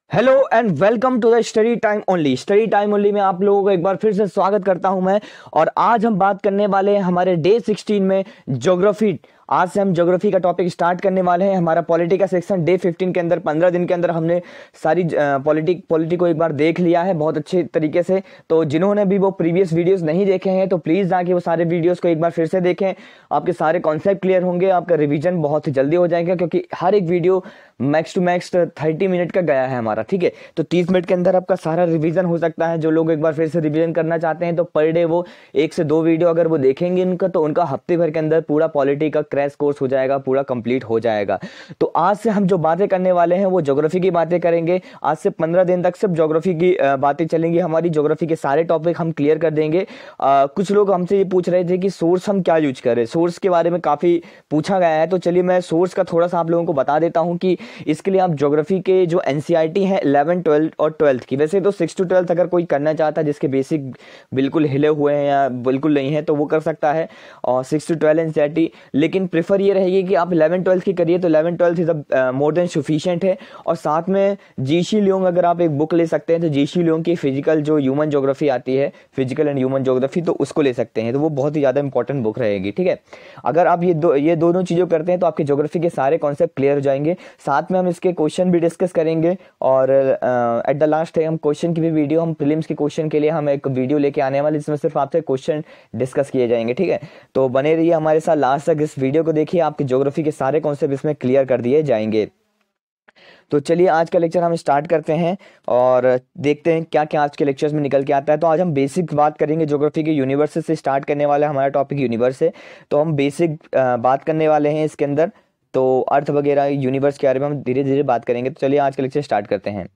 Hello and welcome to the study time only में आप लोगों को एक बार फिर से स्वागत करता हूं मैं। और आज हम बात करने वाले हैं हमारे डे 16 में ज्योग्राफी। आज से हम ज्योग्राफी का टॉपिक स्टार्ट करने वाले हैं। हमारा पॉलिटी का सेक्शन डे 15 के अंदर 15 दिन के अंदर हमने सारी पॉलिटी को एक बार देख लिया है बहुत अच्छे तरीके से। तो जिन्होंने भी वो प्रीवियस वीडियोस नहीं देखे हैं तो प्लीज़ जाके वो सारे वीडियोस को एक बार फिर से देखें। आपके सारे कॉन्सेप्ट क्लियर होंगे, आपका रिवीजन बहुत ही जल्दी हो जाएगा क्योंकि हर एक video max to max 30 minute का गया है हमारा, ठीक है। तो 30 मिनट के अंदर आपका सारा रिवीजन हो सकता है। जो लोग एक बार फिर से रिवीजन करना चाहते हैं तो पर डे वो 1 से 2 वीडियो अगर वो देखेंगे इनका तो उनका हफ्ते भर के अंदर पूरा पॉलिटी का क्रैश कोर्स हो जाएगा, पूरा कंप्लीट हो जाएगा। तो आज से हम जो बातें करने वाले हैं वो ज्योग्राफी की बातें करेंगे। आज से 15 दिन तक सिर्फ ज्योग्राफी की बातें चलेंगी हमारी। ज्योग्राफी के सारे टॉपिक हम क्लियर कर देंगे। कुछ लोग हमसे ये पूछ रहे थे कि सोर्स हम क्या यूज करें, सोर्स के बारे में काफ़ी पूछा गया है। तो चलिए मैं सोर्स का थोड़ा सा आप लोगों को बता देता हूँ कि इसके लिए आप ज्योग्राफी के जो एनसीईआरटी है 11, 12 और 12th की, वैसे तो 6 to 12th अगर कोई करना चाहता है जिसके बेसिक बिल्कुल हिले हुए हैं या बिल्कुल नहीं है तो वो कर सकता है, और 6 to 12 एनसीईआरटी। लेकिन प्रेफर ये रहेगी कि आप 11, 12th की करिए। तो 11, 12th is more than sufficient है। और साथ में जीशी लियोंग अगर आप एक बुक ले सकते हैं तो जीशी लियोंग की फिजिकल जो ह्यूमन ज्योग्राफी आती है, फिजिकल एंड ह्यूमन ज्योग्राफी, तो उसको ले सकते हैं। तो वो बहुत ही ज़्यादा इंपॉर्टेंट बुक रहेगी, ठीक है। अगर आप ये दोनों चीज़ों करते हैं तो आपके ज्योग्राफी के सारे कॉन्सेप्ट क्लियर हो जाएंगे। साथ में हम इसके क्वेश्चन भी डिस्कस करेंगे और एट द लास्ट है हम क्वेश्चन की भी वीडियो, हम प्रीलिम्स के क्वेश्चन के लिए हम एक वीडियो लेके आने वाले जिसमें सिर्फ आपसे क्वेश्चन डिस्कस किए जाएंगे, ठीक है। तो बने रहिए हमारे साथ, लास्ट तक इस वीडियो को देखिए, आपके ज्योग्राफी के सारे कॉन्सेप्ट इसमें क्लियर कर दिए जाएंगे। तो चलिए आज का लेक्चर हम स्टार्ट करते हैं और देखते हैं क्या क्या आज के लेक्चर्स में निकल के आता है। तो आज हम बेसिक बात करेंगे ज्योग्राफी के। यूनिवर्स से स्टार्ट करने वाला है हमारा टॉपिक, यूनिवर्स है। तो हम बेसिक बात करने वाले हैं इसके अंदर। तो अर्थ वगैरह यूनिवर्स के बारे में हम धीरे धीरे बात करेंगे। तो चलिए आज का लेक्चर स्टार्ट करते हैं।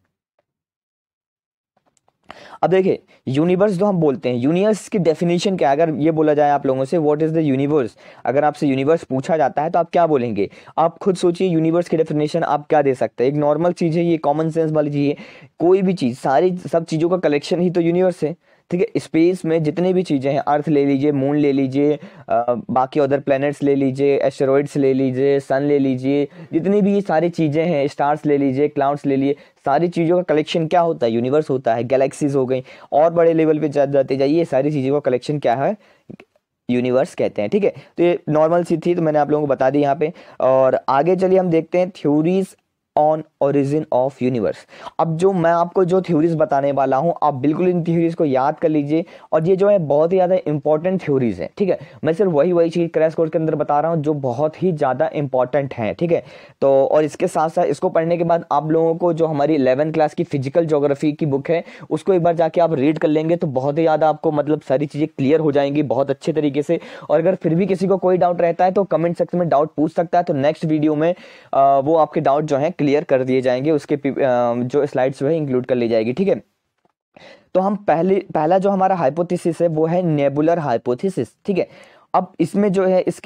अब देखिए यूनिवर्स जो हम बोलते हैं, यूनिवर्स की डेफिनेशन क्या है। अगर ये बोला जाए आप लोगों से व्हाट इज द यूनिवर्स, अगर आपसे यूनिवर्स पूछा जाता है तो आप क्या बोलेंगे? आप खुद सोचिए यूनिवर्स की डेफिनेशन आप क्या दे सकते हैं। एक नॉर्मल चीज़ है, ये कॉमन सेंस वाली चीज़ है। कोई भी चीज़, सारी सब चीज़ों का कलेक्शन ही तो यूनिवर्स है, ठीक है। स्पेस में जितनी भी चीज़ें हैं, अर्थ ले लीजिए, मून ले लीजिए, बाकी अदर प्लैनेट्स ले लीजिए, एस्टेरॉइड्स ले लीजिए, सन ले लीजिए, जितनी भी सारी चीज़ें हैं, स्टार्स ले लीजिए, क्लाउड्स ले लिए, सारी चीज़ों का कलेक्शन क्या होता है? यूनिवर्स होता है। गैलेक्सीज हो गई, और बड़े लेवल पे जाते जाइए, सारी चीज़ों का कलेक्शन क्या है? यूनिवर्स कहते हैं, ठीक है। तो ये नॉर्मल सी थी, तो मैंने आप लोगों को बता दी यहाँ पे। और आगे चलिए हम देखते हैं theories on origin of universe. अब जो मैं आपको जो थ्योरीज बताने वाला हूं, आप बिल्कुल इन थ्योरीज को याद कर लीजिए। और ये जो है बहुत ही ज़्यादा इंपॉर्टेंट थ्योरीज है, ठीक है। मैं सिर्फ वही चीज़ क्रैश कोर्स के अंदर बता रहा हूँ जो बहुत ही ज़्यादा इंपॉर्टेंट है, ठीक है। तो और इसके साथ साथ इसको पढ़ने के बाद आप लोगों को जो हमारी 11th क्लास की फिजिकल ज्योग्राफी की बुक है उसको एक बार जाके आप रीड कर लेंगे तो बहुत ही ज़्यादा आपको मतलब सारी चीज़ें क्लियर हो जाएंगी बहुत अच्छे तरीके से। और अगर फिर भी किसी को कोई डाउट रहता है तो कमेंट सेक्शन में डाउट पूछ सकता है। तो नेक्स्ट वीडियो में वो आपके डाउट जो है क्लियर कर दिए जाएंगे, उसके जो स्लाइड्स वह इंक्लूड कर ली जाएगी, ठीक है। तो हम पहला जो हमारा हाइपोथेसिस है वो है नेबुलर हाइपोथेसिस, ठीक है। अब इसमें जो है इसके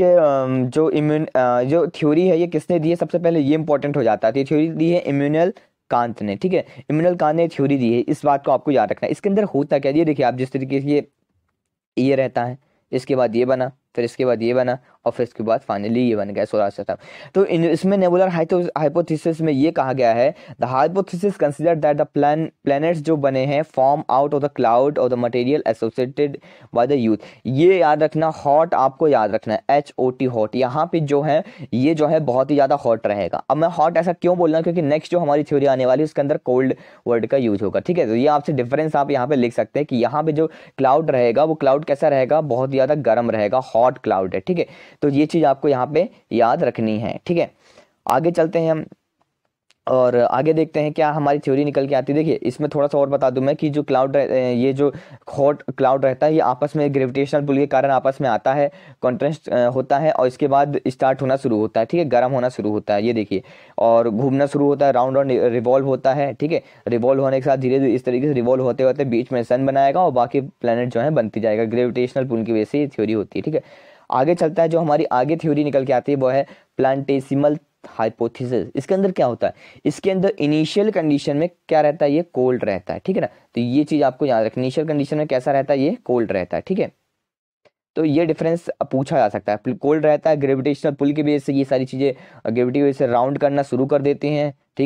जो थ्योरी है ये किसने दी है, सबसे पहले ये इंपॉर्टेंट हो जाता है। तो ये थ्योरी दी है इम्यूनल कांत ने, ठीक है। इम्यूनल कांत ने थ्योरी दी है, इस बात को आपको याद रखना है। इसके अंदर होता क्या, ये देखिए आप, जिस तरीके से ये रहता है, इसके बाद ये बना, फिर इसके बाद ये बना, और फिर इसके बाद फाइनली ये बन गया सोलर सिस्टम। तो इसमें नेबुलर हाइपोथेसिस में ये कहा गया है, the hypothesis consider that the planets जो बने हैं form out of the cloud और the material associated by the youth. ये याद रखना, हॉट आपको याद रखना है, HOT हॉट। यहाँ पे जो है ये जो है बहुत ही ज़्यादा हॉट रहेगा। अब मैं हॉट ऐसा क्यों बोल रहा हूँ, क्योंकि नेक्स्ट जो हमारी थ्योरी आने वाली है उसके अंदर कोल्ड वर्ड का यूज होगा, ठीक है। तो ये आपसे डिफरेंस आप यहाँ पे लिख सकते हैं कि यहाँ पे जो क्लाउड रहेगा वो क्लाउड कैसा रहेगा, बहुत ज़्यादा गर्म रहेगा, हॉट क्लाउड है, ठीक है। तो ये चीज़ आपको यहाँ पे याद रखनी है, ठीक है। आगे चलते हैं हम और आगे देखते हैं क्या हमारी थ्योरी निकल के आती है। देखिए इसमें थोड़ा सा और बता दूं मैं कि जो क्लाउड ये जो हॉट क्लाउड रहता है ये आपस में ग्रेविटेशनल पुल के कारण आपस में आता है, कॉन्ट्रास्ट होता है और इसके बाद स्टार्ट होना शुरू होता है, ठीक है, गर्म होना शुरू होता है, ये देखिए, और घूमना शुरू होता है, राउंड राउंड रिवॉल्व होता है, ठीक है। रिवॉल्व होने के साथ धीरे धीरे इस तरीके से रिवॉल्व होते होते बीच में सन बनाएगा और बाकी प्लैनेट जो है बनती जाएगा। ग्रेविटेशनल पुल की वजह से ये थ्योरी होती है, ठीक है। आगे चलता है, जो हमारी आगे थ्योरी निकल के आती है वो है प्लांटेसिमल हाइपोथेसिस। इसके अंदर क्या होता है, इसके अंदर इनिशियल कंडीशन में क्या रहता है, ये कोल्ड रहता है, ठीक है ना। तो ये चीज आपको याद रखनी, इनिशियल कंडीशन में कैसा रहता है, ये कोल्ड रहता है, ठीक है। तो ये डिफरेंस पूछा जा सकता है। कोल्ड रहता है, ग्रेविटेशनल पुल की वजह से ये सारी चीजें ग्रेविटी की वजह से राउंड करना शुरू कर देती हैं, ठीक है।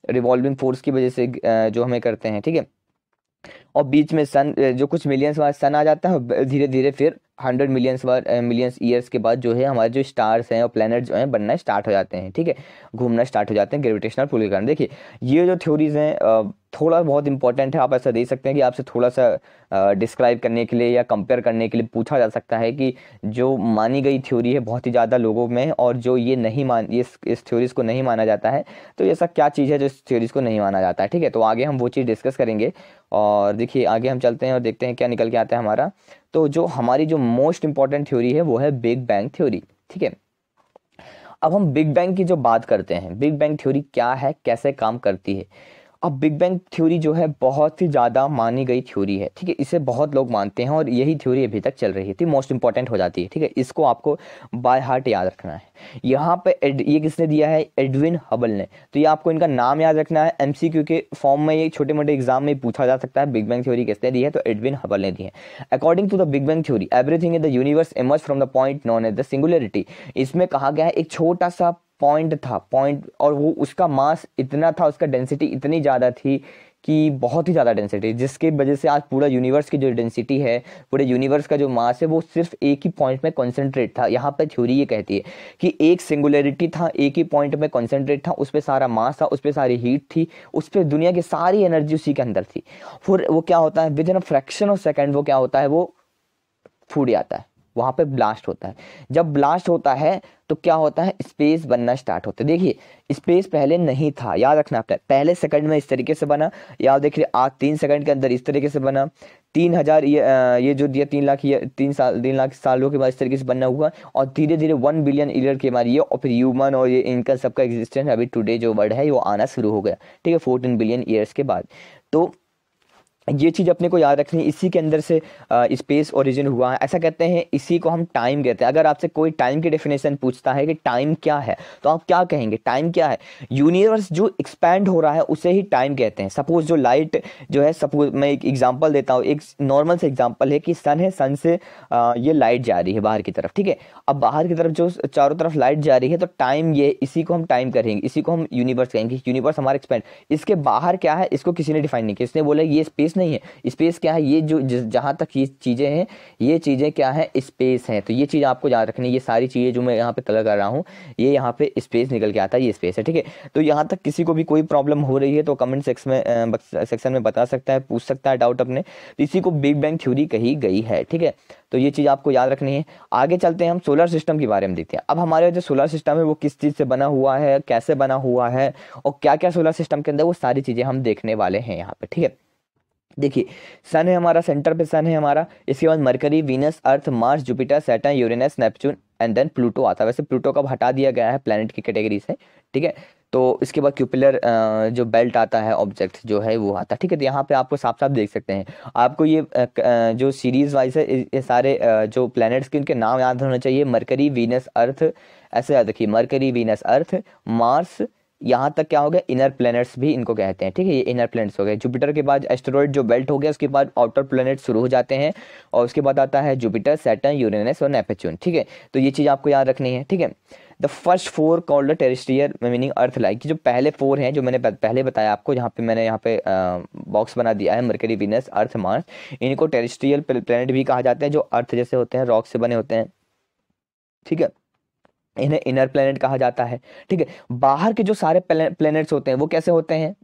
रिवॉल्विंग फोर्स की वजह से जो हमें करते हैं, ठीक है। और बीच में सन जो कुछ मिलियंस बाद सन आ जाता है, धीरे धीरे फिर 100 मिलियंस ईयर्स के बाद जो है हमारे जो स्टार्स हैं और प्लैनेट जो हैं बनना स्टार्ट हो जाते हैं, ठीक है, घूमना स्टार्ट हो जाते हैं ग्रेविटेशनल पुल के कारण। देखिए ये जो थ्योरीज हैं थोड़ा बहुत इंपॉर्टेंट है, आप ऐसा दे सकते हैं कि आपसे थोड़ा सा डिस्क्राइब करने के लिए या कंपेयर करने के लिए पूछा जा सकता है कि जो मानी गई थ्योरी है बहुत ही ज़्यादा लोगों में, और जो ये नहीं मान इस थ्योरीज को नहीं माना जाता है, तो ऐसा क्या चीज़ है जो इस थ्योरीज को नहीं माना जाता है, ठीक है। तो आगे हम वो चीज़ डिस्कस करेंगे, और देखिए आगे हम चलते हैं और देखते हैं क्या निकल के आता है हमारा। तो जो हमारी जो मोस्ट इंपॉर्टेंट थ्योरी है वो है बिग बैंग थ्योरी, ठीक है। अब हम बिग बैंग की जो बात करते हैं, बिग बैंग थ्योरी क्या है, कैसे काम करती है। अब बिग बैंग थ्योरी जो है बहुत ही ज़्यादा मानी गई थ्योरी है, ठीक है, इसे बहुत लोग मानते हैं और यही थ्योरी अभी तक चल रही है, तो मोस्ट इंपॉर्टेंट हो जाती है, ठीक है। इसको आपको बाय हार्ट याद रखना है। यहाँ पे ये किसने दिया है, एडविन हबल ने। तो ये आपको इनका नाम याद रखना है, एमसीक्यू के फॉर्म में ये छोटे मोटे एग्जाम में पूछा जा सकता है, बिग बैंग थ्योरी किसने दी है, तो एडविन हबल ने दी है। According to the big bang theory everything in the universe emerge from the point known as the singularity. इसमें कहा गया है एक छोटा सा पॉइंट था, पॉइंट, और वो उसका मास इतना था, उसका डेंसिटी इतनी ज़्यादा थी कि बहुत ही ज़्यादा डेंसिटी, जिसकी वजह से आज पूरा यूनिवर्स की जो डेंसिटी है, पूरे यूनिवर्स का जो मास है वो सिर्फ एक ही पॉइंट में कॉन्सेंट्रेट था। यहाँ पे थ्योरी ये कहती है कि एक सिंगुलरिटी था, एक ही पॉइंट में कॉन्सेंट्रेट था, उस पर सारा मास था, उस पर सारी हीट थी, उस पर दुनिया की सारी एनर्जी उसी के अंदर थी। फिर वो क्या होता है, within a fraction of second वो क्या होता है, वो फूट जाता है, वहां पे ब्लास्ट होता है। जब ब्लास्ट होता है तो क्या होता है, स्पेस बनना स्टार्ट होता है। देखिए स्पेस पहले नहीं था, याद रखना आपने, पहले सेकंड में इस तरीके से बना, या देखिए आज 3 सेकंड के अंदर इस तरीके से बना, 3000 ये जो दिया 3 लाख, ये 3 लाख सालों के बाद इस तरीके से बनना हुआ, और धीरे धीरे 1 बिलियन ईयर के बाद ये, और फिर ह्यूमन और ये इनका सबका एग्जिस्टेंस अभी टुडे जो वर्ड है वो आना शुरू हो गया, ठीक है, 14 बिलियन ईयर्स के बाद। तो ये चीज़ अपने को याद रखनी है, इसी के अंदर से स्पेस ओरिजिन हुआ है, ऐसा कहते हैं, इसी को हम टाइम कहते हैं। अगर आपसे कोई टाइम की डेफिनेशन पूछता है कि टाइम क्या है, तो आप क्या कहेंगे, टाइम क्या है, यूनिवर्स जो एक्सपैंड हो रहा है उसे ही टाइम कहते हैं। सपोज जो लाइट जो है, सपोज मैं एक एग्जांपल देता हूँ, एक नॉर्मल से एग्जांपल है कि सन है, सन से ये लाइट जा रही है बाहर की तरफ, ठीक है। अब बाहर की तरफ जो चारों तरफ लाइट जा रही है, तो टाइम, ये इसी को हम टाइम करेंगे, इसी को हम यूनिवर्स कहेंगे, यूनिवर्स हमारा एक्सपैंड। इसके बाहर क्या है, इसको किसी ने डिफाइन नहीं किया, इसने बोला ये स्पेस नहीं है, स्पेस क्या है, ये जो जहां तक ये चीजें हैं, ये चीजें क्या है, स्पेस है। तो ये चीज आपको याद रखनी है, ये सारी चीजें जो मैं यहाँ पे कलर कर रहा हूँ, ये यहाँ पे स्पेस निकल के आता है, ये स्पेस है, ठीक है। तो यहाँ तक किसी को भी कोई प्रॉब्लम हो रही है तो कमेंट सेक्शन में बता सकता है, पूछ सकता है डाउट अपने। तो इसी को बिग बैंग थ्योरी कही गई है, ठीक है। तो ये चीज आपको याद रखनी है। आगे चलते हैं, हम सोलर सिस्टम के बारे में देखते हैं। अब हमारे जो सोलर सिस्टम है वो किस चीज से बना हुआ है, कैसे बना हुआ है, और क्या क्या सोलर सिस्टम के अंदर, वो सारी चीजें हम देखने वाले हैं यहाँ पे, ठीक है। देखिए सन है हमारा, सेंटर पे सन है हमारा, इसके बाद Mercury, Venus, Earth, Mars, Jupiter, Saturn, Uranus, Neptune and then Pluto आता है। वैसे प्लूटो का हटा दिया गया है प्लैनेट की कैटेगरी से, ठीक है। तो इसके बाद क्यूपिलर जो बेल्ट आता है, ऑब्जेक्ट जो है वो आता है, ठीक है। तो यहाँ पे आपको साफ साफ देख सकते हैं, आपको ये जो सीरीज वाइज है, ये सारे जो प्लैनेट्स के इनके नाम याद होना चाहिए, मरकरी, वीनस, अर्थ, ऐसे याद रखिए, मरकरी, वीनस, अर्थ, मार्स, यहाँ तक क्या हो गया, इनर प्लैनेट्स भी इनको कहते हैं, ठीक है, ये इनर प्लैनेट्स हो गए। जुपिटर के बाद एस्टेरॉइड जो बेल्ट हो गया, उसके बाद आउटर प्लैनेट शुरू हो जाते हैं, और उसके बाद आता है जुपिटर, सैटर्न, यूरेनस और नेपच्यून, ठीक है। तो ये चीज़ आपको याद रखनी है, ठीक है। The first 4 called terrestrial, meaning earth like, जो पहले 4 हैं जो मैंने पहले बताया आपको, जहाँ पे मैंने यहाँ पे बॉक्स बना दिया है, मरकरी, वीनस, अर्थ, मार्स, इनको टेरेस्ट्रियल प्लैनेट भी कहा जाता है, जो अर्थ जैसे होते हैं, रॉक से बने होते हैं, ठीक है। इन्हें इनर प्लेनेट कहा जाता है, ठीक है। बाहर के जो सारे प्लेनेट्स होते हैं वो कैसे होते हैं,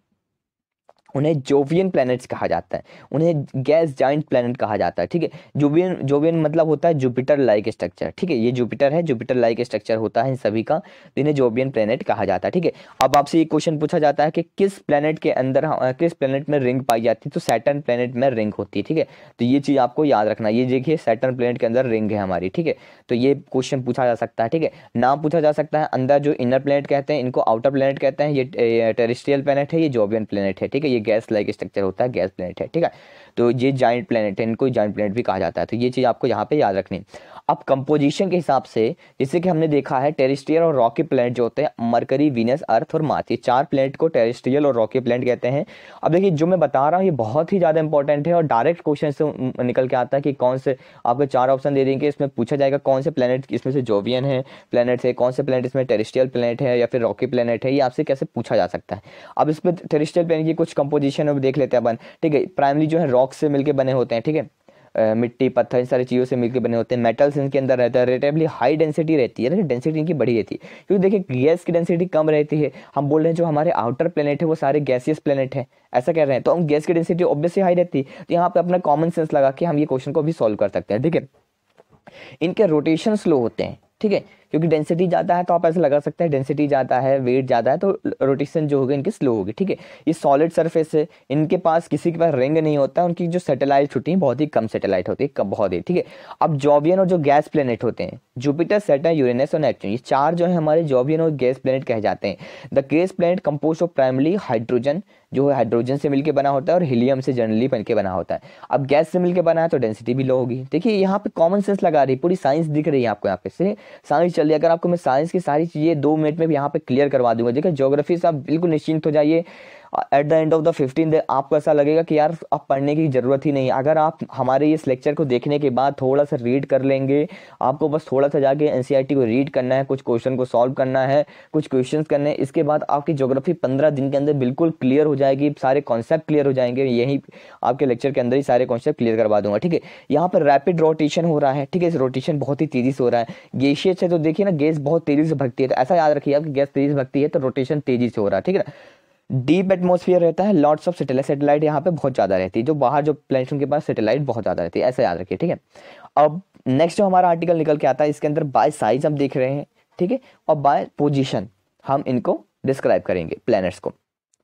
उन्हें जोवियन प्लैनेट्स कहा जाता है, उन्हें गैस जाइंट प्लैनेट कहा जाता है, ठीक है। जोवियन जोवियन मतलब होता है जुपिटर लाइक स्ट्रक्चर, ठीक है। ये जुपिटर है, जुपिटर लाइक स्ट्रक्चर होता है इन सभी का, तो इन्हें जोवियन प्लैनेट कहा जाता है, ठीक है। अब आपसे एक क्वेश्चन पूछा जाता है कि किस प्लैनेट के अंदर, किस प्लैनेट में रिंग पाई जाती है, तो सैटर्न प्लैनेट में रिंग होती है, ठीक है। तो ये चीज़ आपको याद रखना, ये देखिए सैटर्न प्लैनेट के अंदर रिंग है हमारी, ठीक है। तो ये क्वेश्चन पूछा जा सकता है, ठीक है। नाम पूछा जा सकता है, अंदर जो इनर प्लैनेट कहते हैं इनको आउटर प्लैनेट कहते हैं, ये टेरेस्ट्रियल प्लैनेट है, ये जोवियन प्लैनेट है, ठीक है। ये गैस लाइक स्ट्रक्चर होता है, गैस प्लैनेट है, ठीक है। तो ये जाइंट प्लैनेट है, इनको जाइंट प्लैनेट भी कहा जाता है। तो ये चीज़ आपको यहाँ पे याद रखनी। अब कंपोजिशन के हिसाब से जैसे कि हमने देखा है टेरेस्ट्रियल और रॉकी प्लैनेट जो होते हैं मरकरी, वीनस, अर्थ और मार्स, ये 4 प्लैनेट को टेरेस्ट्रियल और रॉकी प्लैनेट कहते हैं। अब देखिए जो मैं बता रहा हूँ ये बहुत ही ज़्यादा इंपॉर्टेंट है और डायरेक्ट क्वेश्चन से निकल के आता है कि कौन से, आपको 4 ऑप्शन दे देंगे, इसमें पूछा जाएगा कौन से प्लैनेट इसमें से जोवियन है प्लैनेट है, कौन से प्लैनेट इसमें टेरेस्ट्रियल प्लैनेट है या फिर रॉकी प्लैनेट है, ये आपसे कैसे पूछा जा सकता है। अब इसमें टेरेस्ट्रियल प्लैनेट की कुछ कंपोजिशन अब देख लेते हैं अपन, ठीक है। प्राइमरी जो है रॉक से मिलकर बने होते हैं, ठीक है, मिट्टी पत्थर इन सारी चीज़ों से मिलकर बने होते हैं। मेटल्स इनके अंदर रहता है, रिलेटिवली हाई डेंसिटी रहती है, डेंसिटी इनकी बड़ी रहती है, क्योंकि देखिए गैस की डेंसिटी कम रहती है। हम बोल रहे हैं जो हमारे आउटर प्लेनेट है वो सारे गैसियस प्लेनेट है, ऐसा कह रहे हैं, तो हम गैस की डेंसिटी ऑब्वियसली हाई रहती है। तो यहाँ पे अपना कॉमन सेंस लगा के हम ये क्वेश्चन को भी सॉल्व कर सकते हैं, ठीक है। इनके रोटेशन स्लो होते हैं, ठीक है, क्योंकि डेंसिटी ज़्यादा है तो आप ऐसे लगा सकते हैं डेंसिटी ज़्यादा है, वेट ज़्यादा है तो रोटेशन जो होगी इनकी स्लो होगी, ठीक है। ये सॉलिड सरफेस है, इनके पास किसी के पास रिंग नहीं होता, उनकी जो सैटेलाइट होती है बहुत ही कम सैटेलाइट होती है, कम बहुत ही, ठीक है। अब जोवियन और जो गैस प्लेनेट होते हैं जुपिटर, सैटर्न, यूरेनस और नेपच्यून, ये 4 जो है हमारे जोवियन और गैस प्लेनेट कहे जाते हैं। The gas planet compose of primary hydrogen, जो है हाइड्रोजन से मिलकर बना होता है और हीलियम से जनरली बनके बना होता है। अब गैस से मिलकर बना है तो डेंसिटी भी लो होगी। देखिए यहाँ पे कॉमन सेंस लगा रही, पूरी साइंस दिख रही है आपको, यहाँ पे से साइंस चल रही है। अगर आपको मैं साइंस की सारी चीज़ें 2 मिनट में भी यहाँ पे क्लियर करवा दूंगा, देखिए ज्योग्राफी से आप बिल्कुल निश्चिंत हो जाइए। At the end of the 15 day आपको ऐसा लगेगा कि यार अब पढ़ने की जरूरत ही नहीं। अगर आप हमारे इस लेक्चर को देखने के बाद थोड़ा सा रीड कर लेंगे, आपको बस थोड़ा सा जाके एनसीईआरटी को रीड करना है, कुछ क्वेश्चन को सॉल्व करना है, कुछ क्वेश्चंस करने हैं, इसके बाद आपकी ज्योग्राफी 15 दिन के अंदर बिल्कुल क्लियर हो जाएगी, सारे कॉन्सेप्ट क्लियर हो जाएंगे। यही आपके लेक्चर के अंदर ही सारे कॉन्सेप्ट क्लियर करवा दूंगा, ठीक है। यहाँ पर रैपिड रोटेशन हो रहा है, ठीक है, इस रोटेशन बहुत ही तेजी से हो रहा है। गैसियस है तो देखिए ना गैस बहुत तेजी से भगती है, तो ऐसा याद रखिए कि गैस तेजी से भगती है तो रोटेशन तेजी से हो रहा है, ठीक है ना। डीप एटमॉस्फेयर रहता है, लॉट्स ऑफ सैटेलाइट, सैटेलाइट यहाँ पे बहुत ज्यादा रहती है, जो बाहर जो प्लैनेट उनके पास सैटेलाइट बहुत ज्यादा रहती है, ऐसा याद रखिए, ठीक है। अब नेक्स्ट जो हमारा आर्टिकल निकल के आता है इसके अंदर बाय साइज हम देख रहे हैं, ठीक है, और बाय पोजीशन हम इनको डिस्क्राइब करेंगे प्लैनेट्स को।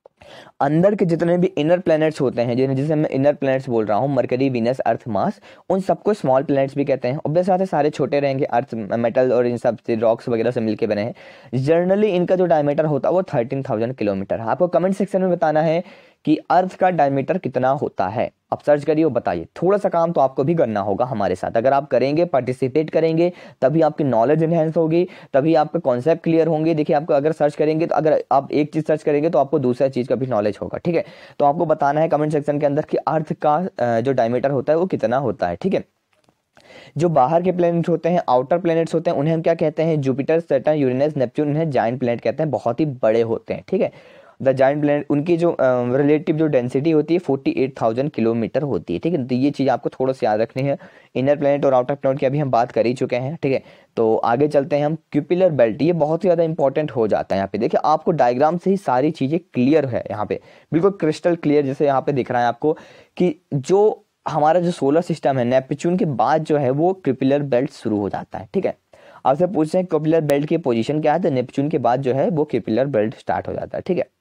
अंदर के जितने भी इनर प्लैनेट्स होते हैं, जिसे मैं इनर प्लैनेट्स बोल रहा हूँ, मरकरी, वीनस, अर्थ, मार्स, उन सबको स्मॉल प्लैनेट्स भी कहते हैं। ऑब्वियस बात है सारे छोटे रहेंगे, अर्थ मेटल और इन सब से रॉक्स वगैरह से मिलके बने हैं। जनरली इनका जो डायमीटर होता है वो 13,000 किलोमीटर है। आपको कमेंट सेक्शन में बताना है कि अर्थ का डायमीटर कितना होता है, आप सर्च करिए और बताइए। थोड़ा सा काम तो आपको भी करना होगा हमारे साथ, अगर आप करेंगे, पार्टिसिपेट करेंगे, तभी आपकी नॉलेज इनहेंस होगी, तभी आपके कॉन्सेप्ट क्लियर होंगे। देखिए आपको अगर सर्च करेंगे तो अगर आप एक चीज सर्च करेंगे तो आपको दूसरा चीज का भी नॉलेज होगा, ठीक है। तो आपको बताना है कमेंट सेक्शन के अंदर कि अर्थ का जो डायमीटर होता है वो कितना होता है, ठीक है। जो बाहर के प्लैनेट होते हैं, आउटर प्लैनेट्स होते हैं, उन्हें हम क्या कहते हैं, जुपिटर, सैटर्न, यूरेनस, नेपच्यून, इन्हें जायंट प्लैनेट कहते हैं, बहुत ही बड़े होते हैं, ठीक है। द जायंट प्लैनेट उनकी जो रिलेटिव जो डेंसिटी होती है 48,000 किलोमीटर होती है, ठीक है। तो ये चीज़ आपको थोड़ा सा याद रखनी है। इनर प्लैनेट और आउटर प्लैनेट की अभी हम बात कर ही चुके हैं, ठीक है। तो आगे चलते हैं हम, क्यूपिलर बेल्ट, ये बहुत ही ज़्यादा इंपॉर्टेंट हो जाता है। यहाँ पे देखिए आपको डायग्राम से ही सारी चीज़ें क्लियर है, यहाँ पे बिल्कुल क्रिस्टल क्लियर, जैसे यहाँ पे दिख रहा है आपको कि जो हमारा जो सोलर सिस्टम है नेपच्यून के बाद जो है वो क्यूपिलर बेल्ट शुरू हो जाता है, ठीक है। आपसे पूछते हैं क्यूपिलर बेल्ट की पोजीशन क्या है, तो नेपच्यून के बाद जो है वो क्यूपिलर बेल्ट स्टार्ट हो जाता है, ठीक है।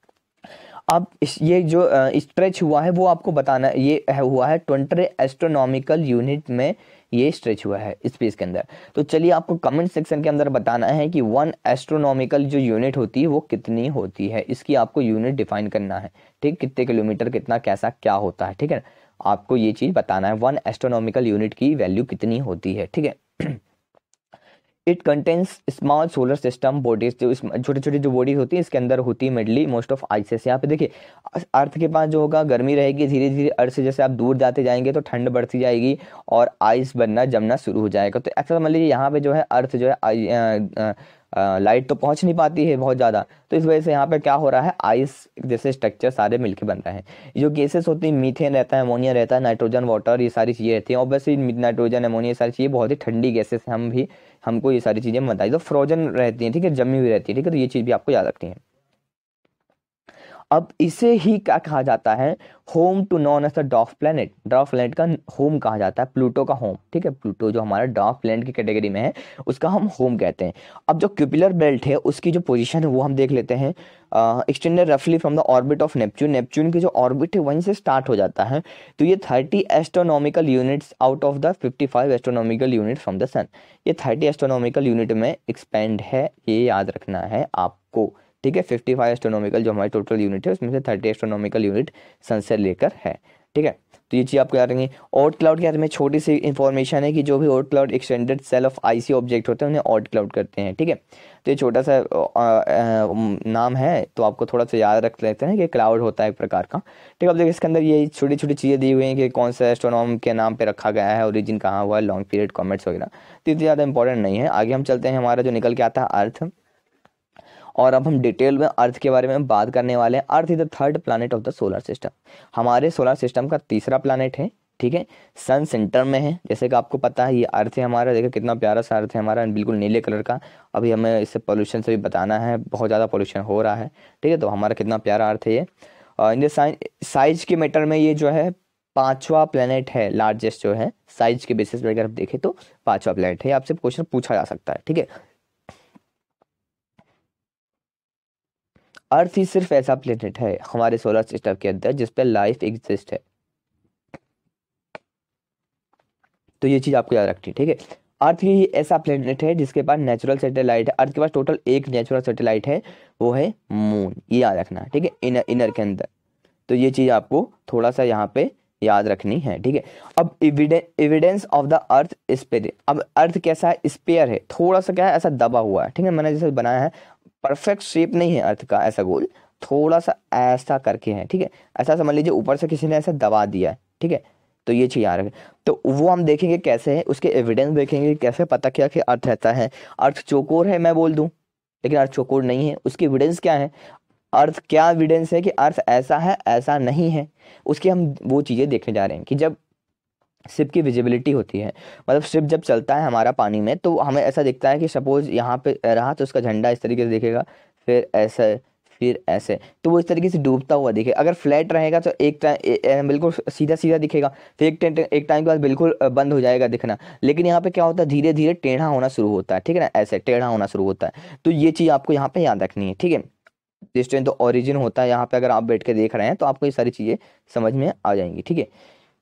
अब ये जो स्ट्रेच हुआ है वो आपको बताना, ये हुआ है 20 एस्ट्रोनॉमिकल यूनिट में ये स्ट्रेच हुआ है स्पेस के अंदर। तो चलिए आपको कमेंट सेक्शन के अंदर बताना है कि 1 एस्ट्रोनॉमिकल जो यूनिट होती है वो कितनी होती है, इसकी आपको यूनिट डिफाइन करना है, ठीक, कितने किलोमीटर, कितना, कैसा, क्या होता है, ठीक है। आपको ये चीज बताना है 1 एस्ट्रोनॉमिकल यूनिट की वैल्यू कितनी होती है, ठीक है। It contains small solar system bodies, जो छोटे छोटे जो बॉडीज होती है इसके अंदर होती है मेडली मोस्ट ऑफ आइसेस। यहाँ पे देखिए अर्थ के पास जो होगा गर्मी रहेगी, धीरे धीरे अर्थ से जैसे आप दूर जाते जाएंगे तो ठंड बढ़ती जाएगी और आइस बनना जमना शुरू हो जाएगा। तो ऐसा समझ लीजिए यहाँ पे जो है अर्थ जो है लाइट तो पहुंच नहीं पाती है बहुत ज़्यादा, तो इस वजह से यहाँ पे क्या हो रहा है, आइस जैसे स्ट्रक्चर सारे मिलके बन रहे हैं। जो गैसेस होती हैं, मीथेन रहता है, अमोनिया रहता है, नाइट्रोजन, वाटर, ये सारी चीज़ें रहती हैं। ऑब्वियसली नाइट्रोजन, अमोनिया, ये सारी चीज़ें बहुत ही ठंडी गैसेस हैं, हमको ये सारी चीज़ें बताई, तो फ्रोजन रहती हैं, ठीक है, जमी हुई रहती है, ठीक है। तो ये चीज़ भी आपको याद रखनी है। अब इसे ही क्या कहा जाता है, home to known as the dwarf planet. Dwarf planet का होम कहा जाता है, प्लूटो का होम, ठीक है। प्लूटो जो हमारा डॉफ प्लैनेट की कैटेगरी में है उसका हम होम कहते हैं। अब जो क्यूपिलर बेल्ट है उसकी जो पोजीशन है वो हम देख लेते हैं। एक्सटेंडेड रफली from the orbit of Neptune, Neptune की जो ऑर्बिट है वहीं से स्टार्ट हो जाता है। तो ये 30 astronomical units out of the 55 astronomical unit from the sun, ये 30 एस्ट्रोनॉमिकल यूनिट में एक्सपेंड है, ये याद रखना है आपको, ठीक है। 55 एस्ट्रोनॉमिकल जो हमारी टोटल यूनिट है उसमें से 30 एस्ट्रोनॉमिकल यूनिट सन से लेकर है। ठीक है। तो ये चीज़ आपको याद रखेंगे। ऑड क्लाउड के बारे में छोटी सी इंफॉर्मेशन है कि जो भी Oort cloud extended shell of icy object होते हैं उन्हें ऑड क्लाउड करते हैं, ठीक है। तो ये छोटा सा नाम है, तो आपको थोड़ा सा याद रख लेते हैं कि क्लाउड होता है एक प्रकार का, ठीक है। अब देखिए इसके अंदर ये छोटी छोटी चीज़ें दी हुई हैं कि कौन सा एस्ट्रोनॉम के नाम पे रखा गया है, ओरिजिन कहाँ हुआ है, लॉन्ग पीरियड कॉमेट्स वगैरह, तो इतनी ज़्यादा इंपॉर्टेंट नहीं है। आगे हम चलते हैं, हमारा जो निकल के आता है अर्थ, और अब हम डिटेल में अर्थ के बारे में बात करने वाले हैं। Earth is the third planet of the solar system, हमारे सोलर सिस्टम का तीसरा प्लैनेट है, ठीक है। सन सेंटर में है, जैसे कि आपको पता है ये अर्थ है हमारा, देखो कितना प्यारा सा अर्थ है हमारा, बिल्कुल नीले कलर का। अभी हमें इससे पोल्यूशन से भी बताना है, बहुत ज़्यादा पोल्यूशन हो रहा है, ठीक है। तो हमारा कितना प्यारा अर्थ है ये। इन साइज के मैटर में ये जो है पांचवा प्लैनेट है, लार्जेस्ट जो है साइज के बेसिस पर अगर आप देखें तो पांचवा प्लैनेट है। आपसे क्वेश्चन पूछा जा सकता है, ठीक है। अर्थ ही सिर्फ ऐसा प्लेनेट है हमारे सोलर सिस्टम के अंदर जिस पे लाइफ एग्जिस्ट है, तो ये चीज आपको याद रखनी है, ठीक है। अर्थ ही ऐसा प्लेनेट है जिसके पास नेचुरल सैटेलाइट है। अर्थ के पास टोटल एक नेचुरल सैटेलाइट है, वो है मून, ये याद रखना है, ठीक है, इनर के अंदर। तो ये चीज आपको थोड़ा सा यहाँ पे याद रखनी है, ठीक है। अब evidence of the earth sphere, अब अर्थ कैसा है, स्पेयर है, थोड़ा सा क्या है ऐसा दबा हुआ है, ठीक है। मैंने जैसे बनाया है, परफेक्ट शेप नहीं है अर्थ का ऐसा गोल, थोड़ा सा ऐसा करके है, ठीक है। ऐसा समझ लीजिए ऊपर से किसी ने ऐसा दबा दिया है, ठीक है। तो ये चीज याद रखें। तो वो हम देखेंगे कैसे है, उसके एविडेंस देखेंगे कैसे पता किया कि अर्थ रहता है। अर्थ चौकोर है मैं बोल दूं, लेकिन अर्थ चौकोर नहीं है, उसकी एविडेंस क्या है, अर्थ क्या एविडेंस है कि अर्थ ऐसा है ऐसा नहीं है, उसकी हम वो चीजें देखने जा रहे हैं कि जब शिप की विजिबिलिटी होती है, मतलब शिप जब चलता है हमारा पानी में, तो हमें ऐसा दिखता है कि सपोज यहाँ पे रहा तो उसका झंडा इस तरीके से दिखेगा, फिर ऐसे, फिर ऐसे, तो वो इस तरीके से डूबता हुआ दिखे। अगर फ्लैट रहेगा तो एक टाइम बिल्कुल सीधा सीधा दिखेगा, फिर एक टाइम के बाद बिल्कुल बंद हो जाएगा दिखना। लेकिन यहाँ पे क्या होता है, धीरे धीरे टेढ़ा होना शुरू होता है, ठीक है ना, ऐसे टेढ़ा होना शुरू होता है। तो ये चीज़ आपको यहाँ पे याद रखनी है, ठीक है। डिस्टेंस तो ओरिजिन होता है यहाँ पे, अगर आप बैठ के देख रहे हैं तो आपको ये सारी चीज़ें समझ में आ जाएंगी, ठीक है।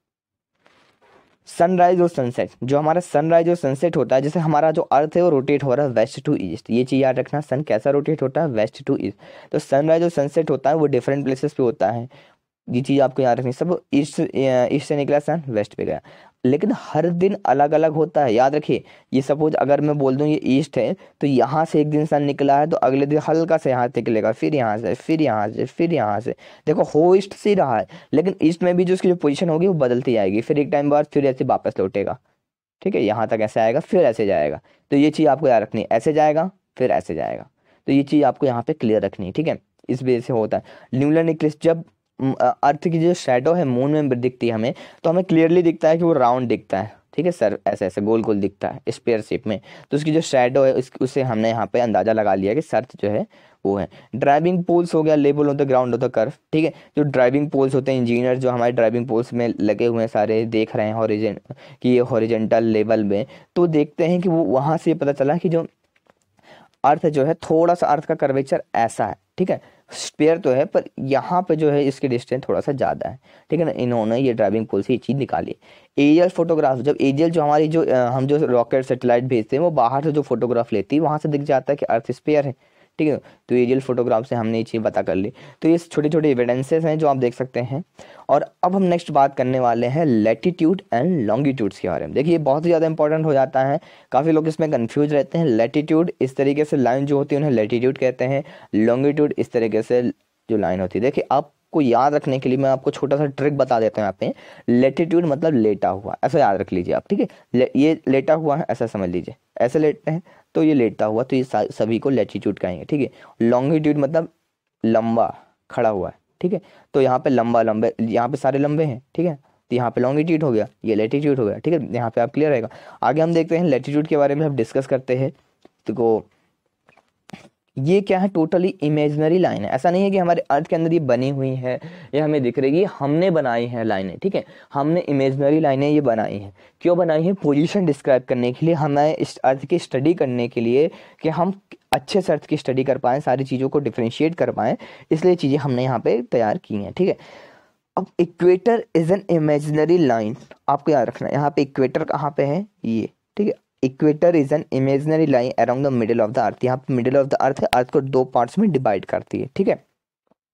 सनराइज और सनसेट, जो हमारा सनराइज और सनसेट होता है, जैसे हमारा जो अर्थ है वो रोटेट हो रहा है वेस्ट टू ईस्ट, ये चीज़ याद रखना, सन कैसा रोटेट होता है, वेस्ट टू ईस्ट। तो सनराइज और सनसेट होता है वो डिफरेंट प्लेसेस पे होता है, ये चीज़ आपको याद रखनी। सब ईस्ट से निकला सन वेस्ट पे गया, लेकिन हर दिन अलग अलग होता है, याद रखिए। ये सपोज अगर मैं बोल दूं ये ईस्ट है, तो यहाँ से एक दिन सन निकला है तो अगले दिन हल्का से यहाँ से निकलेगा, फिर यहाँ से, फिर यहाँ से, फिर यहाँ से, देखो हो ईस्ट से रहा है, लेकिन ईस्ट में भी जो उसकी जो पोजीशन होगी वो बदलती आएगी, फिर एक टाइम बाद फिर ऐसे वापस लौटेगा, ठीक है। यहाँ तक ऐसे आएगा फिर ऐसे जाएगा, तो ये चीज़ आपको याद रखनी है, ऐसे जाएगा फिर ऐसे जाएगा, तो ये चीज़ आपको यहाँ पे क्लियर रखनी है, ठीक है। इस वजह से होता है ल्यूनर इक्लिप्स, जब अर्थ की जो शैडो है मून में दिखती है हमें, तो हमें क्लियरली दिखता है कि वो राउंड दिखता है, ठीक है सर, ऐसे ऐसे गोल गोल दिखता है स्पेयर शेप में। तो उसकी जो शैडो है उससे हमने यहाँ पे अंदाजा लगा लिया कि सर्थ जो है वो है। ड्राइविंग पोल्स हो गया, level of the ground of the curve, ठीक है। जो ड्राइविंग पोल्स होते हैं, इंजीनियर जो हमारे ड्राइविंग पोल्स में लगे हुए हैं सारे देख रहे हैं हॉरिजन कि ये हॉरिजेंटल लेवल में, तो देखते हैं कि वो वहाँ से पता चला कि जो अर्थ जो है थोड़ा सा अर्थ का कर्वेचर ऐसा है, ठीक है। स्पेयर तो है पर यहाँ पे जो है इसकी डिस्टेंस थोड़ा सा ज़्यादा है, ठीक है ना। इन्होंने ये ड्राइविंग पोल से ये चीज़ निकाली। एरियल फोटोग्राफ, जब एरियल जो हमारी जो हम जो रॉकेट सेटेलाइट भेजते हैं वो बाहर से जो फोटोग्राफ लेती है वहाँ से दिख जाता है कि अर्थ स्पेयर है, ठीक है। तो एरियल फोटोग्राफ से हमने ये चीज़ पता कर ली। तो ये छोटे छोटे एविडेंसेस हैं जो आप देख सकते हैं। और अब हम नेक्स्ट बात करने वाले हैं लैटिट्यूड एंड लॉन्गिट्यूड्स के बारे में। देखिए बहुत ही ज़्यादा इंपॉर्टेंट हो जाता है, काफ़ी लोग इसमें कंफ्यूज रहते हैं। लैटिट्यूड इस तरीके से लाइन जो होती है उन्हें लैटिट्यूड कहते हैं, लॉन्गिट्यूड इस तरीके से जो लाइन होती है। देखिए आपको याद रखने के लिए मैं आपको छोटा सा ट्रिक बता देता हूँ यहाँ पे। लैटिट्यूड मतलब लेटा हुआ, ऐसा याद रख लीजिए आप, ठीक है। ये लेटा हुआ है ऐसा समझ लीजिए, ऐसे लेटते हैं तो ये लेटता हुआ, तो ये सभी को लैटिट्यूड कहेंगे, ठीक है। लॉन्गिट्यूड मतलब लंबा खड़ा हुआ है, ठीक है। तो यहाँ पे लंबा लंबे, यहाँ पे सारे लंबे हैं, ठीक है। तो यहाँ पे लॉन्गिट्यूड हो गया, ये लैटिट्यूड हो गया, ठीक है। यहाँ पे आप क्लियर रहेगा। आगे हम देखते हैं लैटिट्यूड के बारे में हम डिस्कस करते हैं। तो ये क्या है, टोटली इमेजिनरी लाइन है, ऐसा नहीं है कि हमारे अर्थ के अंदर ये बनी हुई है या हमें दिख रही है, हमने बनाई है लाइनें, ठीक है। हमने इमेजिनरी लाइनें ये बनाई हैं, क्यों बनाई है, पोजीशन डिस्क्राइब करने के लिए, हमें इस अर्थ की स्टडी करने के लिए कि हम अच्छे से अर्थ की स्टडी कर पाएँ, सारी चीज़ों को डिफ्रेंशिएट कर पाएँ, इसलिए चीज़ें हमने यहाँ पे तैयार की हैं, ठीक है। अब equator is an imaginary line, आपको याद रखना है यहाँ पे इक्वेटर कहाँ पे है, ये, ठीक है। Equator is an imaginary line around the middle of the earth, यहाँ पे मिडिल ऑफ द अर्थ है, अर्थ को दो पार्ट्स में डिवाइड करती है, ठीक है।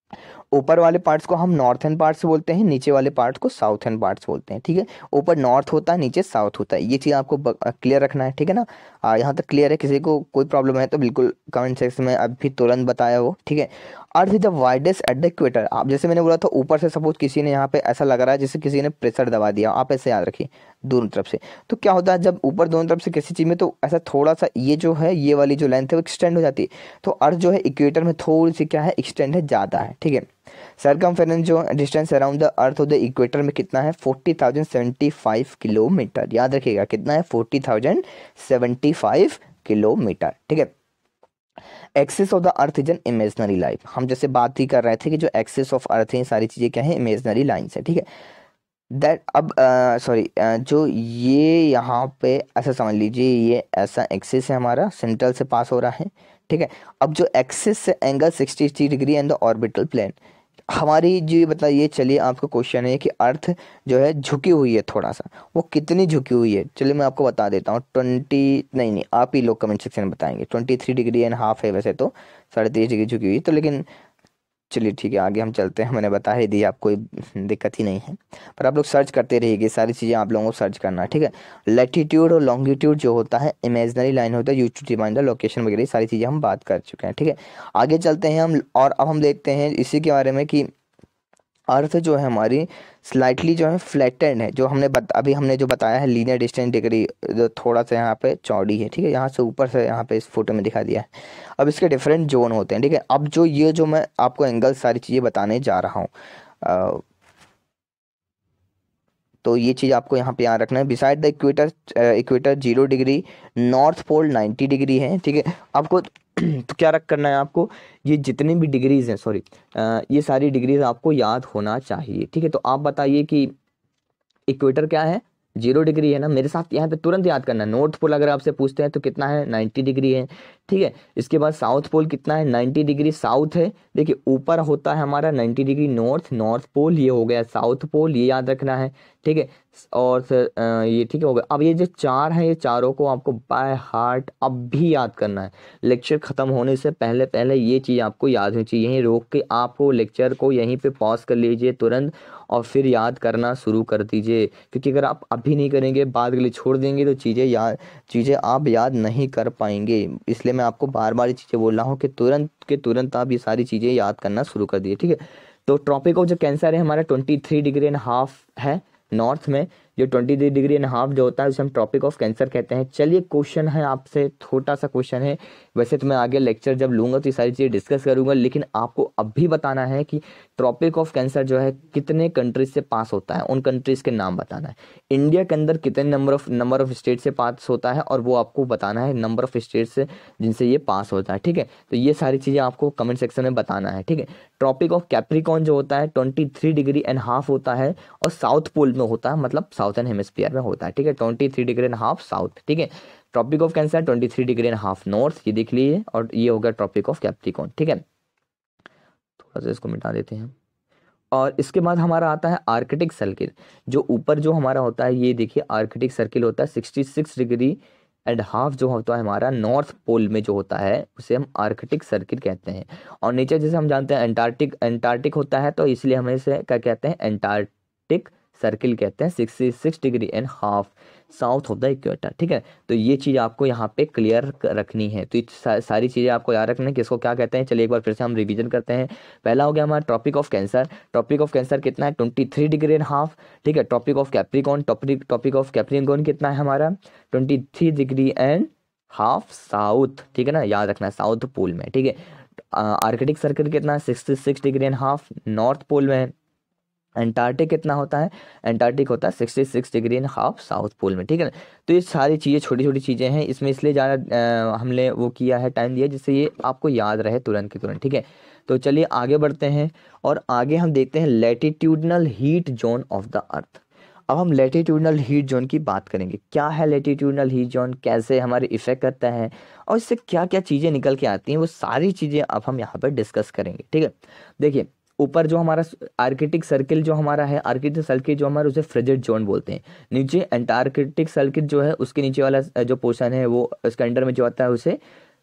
ऊपर वाले पार्ट्स को हम नॉर्थर्न पार्ट्स बोलते हैं, नीचे वाले पार्ट्स को साउथर्न पार्ट्स बोलते हैं, ठीक है। ऊपर नॉर्थ होता है, नीचे साउथ होता है, ये चीज़ आपको क्लियर रखना है, ठीक है ना। यहाँ तक क्लियर है? किसी को कोई प्रॉब्लम है तो बिल्कुल कमेंट सेक्शन में अभी तुरंत बताया वो, ठीक है। Earth is the widest at the equator. आप जैसे मैंने बोला था ऊपर से सपोज किसी ने यहाँ पे ऐसा लग रहा है जैसे किसी ने प्रेशर दबा दिया, आप ऐसे याद रखिए दोनों तरफ से। तो क्या होता है जब ऊपर दोनों तरफ से किसी चीज़ में, तो ऐसा थोड़ा सा ये जो है ये वाली जो लेंथ है वो एक्सटेंड हो जाती है। तो अर्थ जो है इक्वेटर में थोड़ी सी क्या है, एक्सटेंड है, ज़्यादा है, ठीक है। सरकमफेरेंस जो distance around the earth of the equator में कितना है, 40,075 किलोमीटर। याद रखिएगा कितना है, 40,075 किलोमीटर, ठीक है। Axis of the earth is an imaginary line. हम जैसे बात ही कर रहे थे कि जो एक्सिस ऑफ अर्थ है सारी चीज़ें क्या है, इमेजनरी लाइन्स है, ठीक है। दैट अब सॉरी जो ये यहाँ पे ऐसा समझ लीजिए, ये ऐसा एक्सिस है हमारा, सेंट्रल से पास हो रहा है, ठीक है। अब जो एक्सिस से angle 60 degree and the orbital plane हमारी जी बताइए। चलिए आपका क्वेश्चन है कि अर्थ जो है झुकी हुई है थोड़ा सा, वो कितनी झुकी हुई है, चलिए मैं आपको बता देता हूँ। 20 नहीं आप ही लोग कमेंट सेक्शन में बताएंगे। 23 डिग्री एंड हाफ है वैसे तो, 23.5 डिग्री झुकी हुई है तो, लेकिन चलिए ठीक है आगे हम चलते हैं। मैंने बता ही दिया, आपको कोई दिक्कत ही नहीं है, पर आप लोग सर्च करते रहिएगा, सारी चीज़ें आप लोगों को सर्च करना है, ठीक है। लैटिट्यूड और लॉन्गिट्यूड जो होता है इमेजनरी लाइन होता है, use to define the location वगैरह सारी चीज़ें हम बात कर चुके हैं, ठीक है। आगे चलते हैं हम, और अब हम देखते हैं इसी के बारे में कि अर्थ जो है हमारी स्लाइटली जो है फ्लैटेंड है। जो हमने अभी हमने जो बताया है लीनियर डिस्टेंस डिग्री, जो थोड़ा सा यहाँ पे चौड़ी है, ठीक है। यहाँ से ऊपर से यहाँ पे इस फोटो में दिखा दिया है। अब इसके डिफरेंट जोन होते हैं, ठीक है। अब जो ये जो मैं आपको एंगल सारी चीज़ें बताने जा रहा हूँ, तो ये चीज़ आपको यहाँ पे याद रखना है। Beside the equator, equator 0 degree, north pole 90 degree है, ठीक है। आपको तो क्या रख करना है आपको, ये जितनी भी डिग्रीज हैं, सॉरी ये सारी डिग्रीज आपको याद होना चाहिए, ठीक है। तो आप बताइए कि इक्वेटर क्या है, 0 डिग्री है ना, मेरे साथ यहाँ पे तुरंत याद करना है। नॉर्थ पोल अगर आपसे पूछते हैं तो कितना है, 90 डिग्री है, ठीक है। इसके बाद साउथ पोल कितना है, 90 डिग्री साउथ है। देखिए ऊपर होता है हमारा 90 डिग्री नॉर्थ, नॉर्थ पोल ये हो गया साउथ पोल, ये याद रखना है, ठीक है। और फिर ये ठीक हो गया। अब ये जो चार है, ये चारों को आपको बाय हार्ट अब भी याद करना है। लेक्चर खत्म होने से पहले पहले ये चीज़ आपको याद होनी चाहिए। यहीं रोक के आपको लेक्चर को यहीं पे पॉज कर लीजिए तुरंत, और फिर याद करना शुरू कर दीजिए, क्योंकि अगर आप अभी नहीं करेंगे बाद के लिए छोड़ देंगे तो चीज़ें आप याद नहीं कर पाएंगे। इसलिए मैं आपको बार बार ये चीज़ें बोल रहा हूँ कि तुरंत के तुरंत आप ये सारी चीज़ें याद करना शुरू कर दिए, ठीक है। तो ट्रॉपिक ऑफ जो कैंसर है हमारा 23 डिग्री एंड हाफ है नॉर्थ में। जो 23 डिग्री एंड हाफ जो होता है उसे हम ट्रॉपिक ऑफ कैंसर कहते हैं। चलिए क्वेश्चन है आपसे, छोटा सा क्वेश्चन है, वैसे तो मैं आगे लेक्चर जब लूँगा तो ये सारी चीज़ें डिस्कस करूँगा, लेकिन आपको अभी बताना है कि ट्रॉपिक ऑफ कैंसर जो है कितने कंट्रीज से पास होता है, उन कंट्रीज के नाम बताना है। इंडिया के अंदर कितने नंबर ऑफ स्टेट से पास होता है, और वो आपको बताना है नंबर ऑफ स्टेट से जिनसे ये पास होता है, ठीक है। तो ये सारी चीज़ें आपको कमेंट सेक्शन में बताना है, ठीक है। ट्रॉपिक ऑफ कैप्रिकॉर्न जो होता है 23 डिग्री एंड हाफ होता है, और साउथ पोल में होता है, मतलब साउथर्न हेमिस्फीयर में होता है, ठीक है। 23 डिग्री एंड हाफ साउथ, ठीक है। Tropic of cancer 23 degree and half north, ये देख लीजिए, और ये होगा ट्रॉपिक ऑफ कैप्रिकॉर्न, ठीक है। थोड़ा सा इसको मिटा देते हैं। और इसके बाद हमारा आता है आर्कटिक सर्किल। जो ऊपर जो हमारा होता है ये देखिए आर्कटिक सर्किल होता है 66 डिग्री एंड हाफ जो होता है हमारा नॉर्थ पोल में जो होता है उसे हम आर्कटिक सर्किल कहते हैं। और नीचे जैसे हम जानते हैं एंटार्क्टिक होता है, तो इसलिए हमें इसे क्या कहते हैं, एंटार्क्टिक सर्किल कहते हैं। 66 degree and half south of the equator, ठीक है। तो ये चीज़ आपको यहाँ पे क्लियर रखनी है। तो ये सारी चीज़ें आपको याद रखना है कि इसको क्या कहते हैं। चलिए एक बार फिर से हम रिवीजन करते हैं। पहला हो गया हमारा tropic of cancer. Tropic of cancer कितना है, 23 डिग्री एंड हाफ, ठीक है। Tropic of capricorn, topic of capricorn कितना है हमारा 23 डिग्री एंड हाफ साउथ, ठीक है ना, याद रखना है साउथ पोल में, ठीक है। आर्कटिक सर्किल कितना है 66 degree and half north pole में है। एंटार्क्टिक कितना होता है, एंटार्क्टिक होता है 66 degree and half south pole में, ठीक है ना। तो ये सारी चीज़ें छोटी छोटी चीज़ें हैं, इसमें इसलिए ज़्यादा हमने वो किया है, टाइम दिया, जिससे ये आपको याद रहे तुरंत के तुरंत, ठीक है। तो चलिए आगे बढ़ते हैं, और आगे हम देखते हैं latitudinal heat zone of the earth. अब हम लैटिट्यूडनल हीट जोन की बात करेंगे। क्या है लैटिट्यूडनल हीट जोन, कैसे हमारे इफेक्ट करता है, और इससे क्या क्या चीज़ें निकल के आती हैं, वो सारी चीज़ें अब हम यहाँ पर डिस्कस करेंगे, ठीक है। देखिए ऊपर जो हमारा आर्कटिक सर्किल जो हमारा है, आर्कटिक सर्किल जो हमारा उसे फ्रिजिड जोन बोलते हैं। नीचे एंटार्कटिक सर्किल जो है उसके नीचे वाला जो पोर्शन है वो उसके अंडर में जो आता है उसे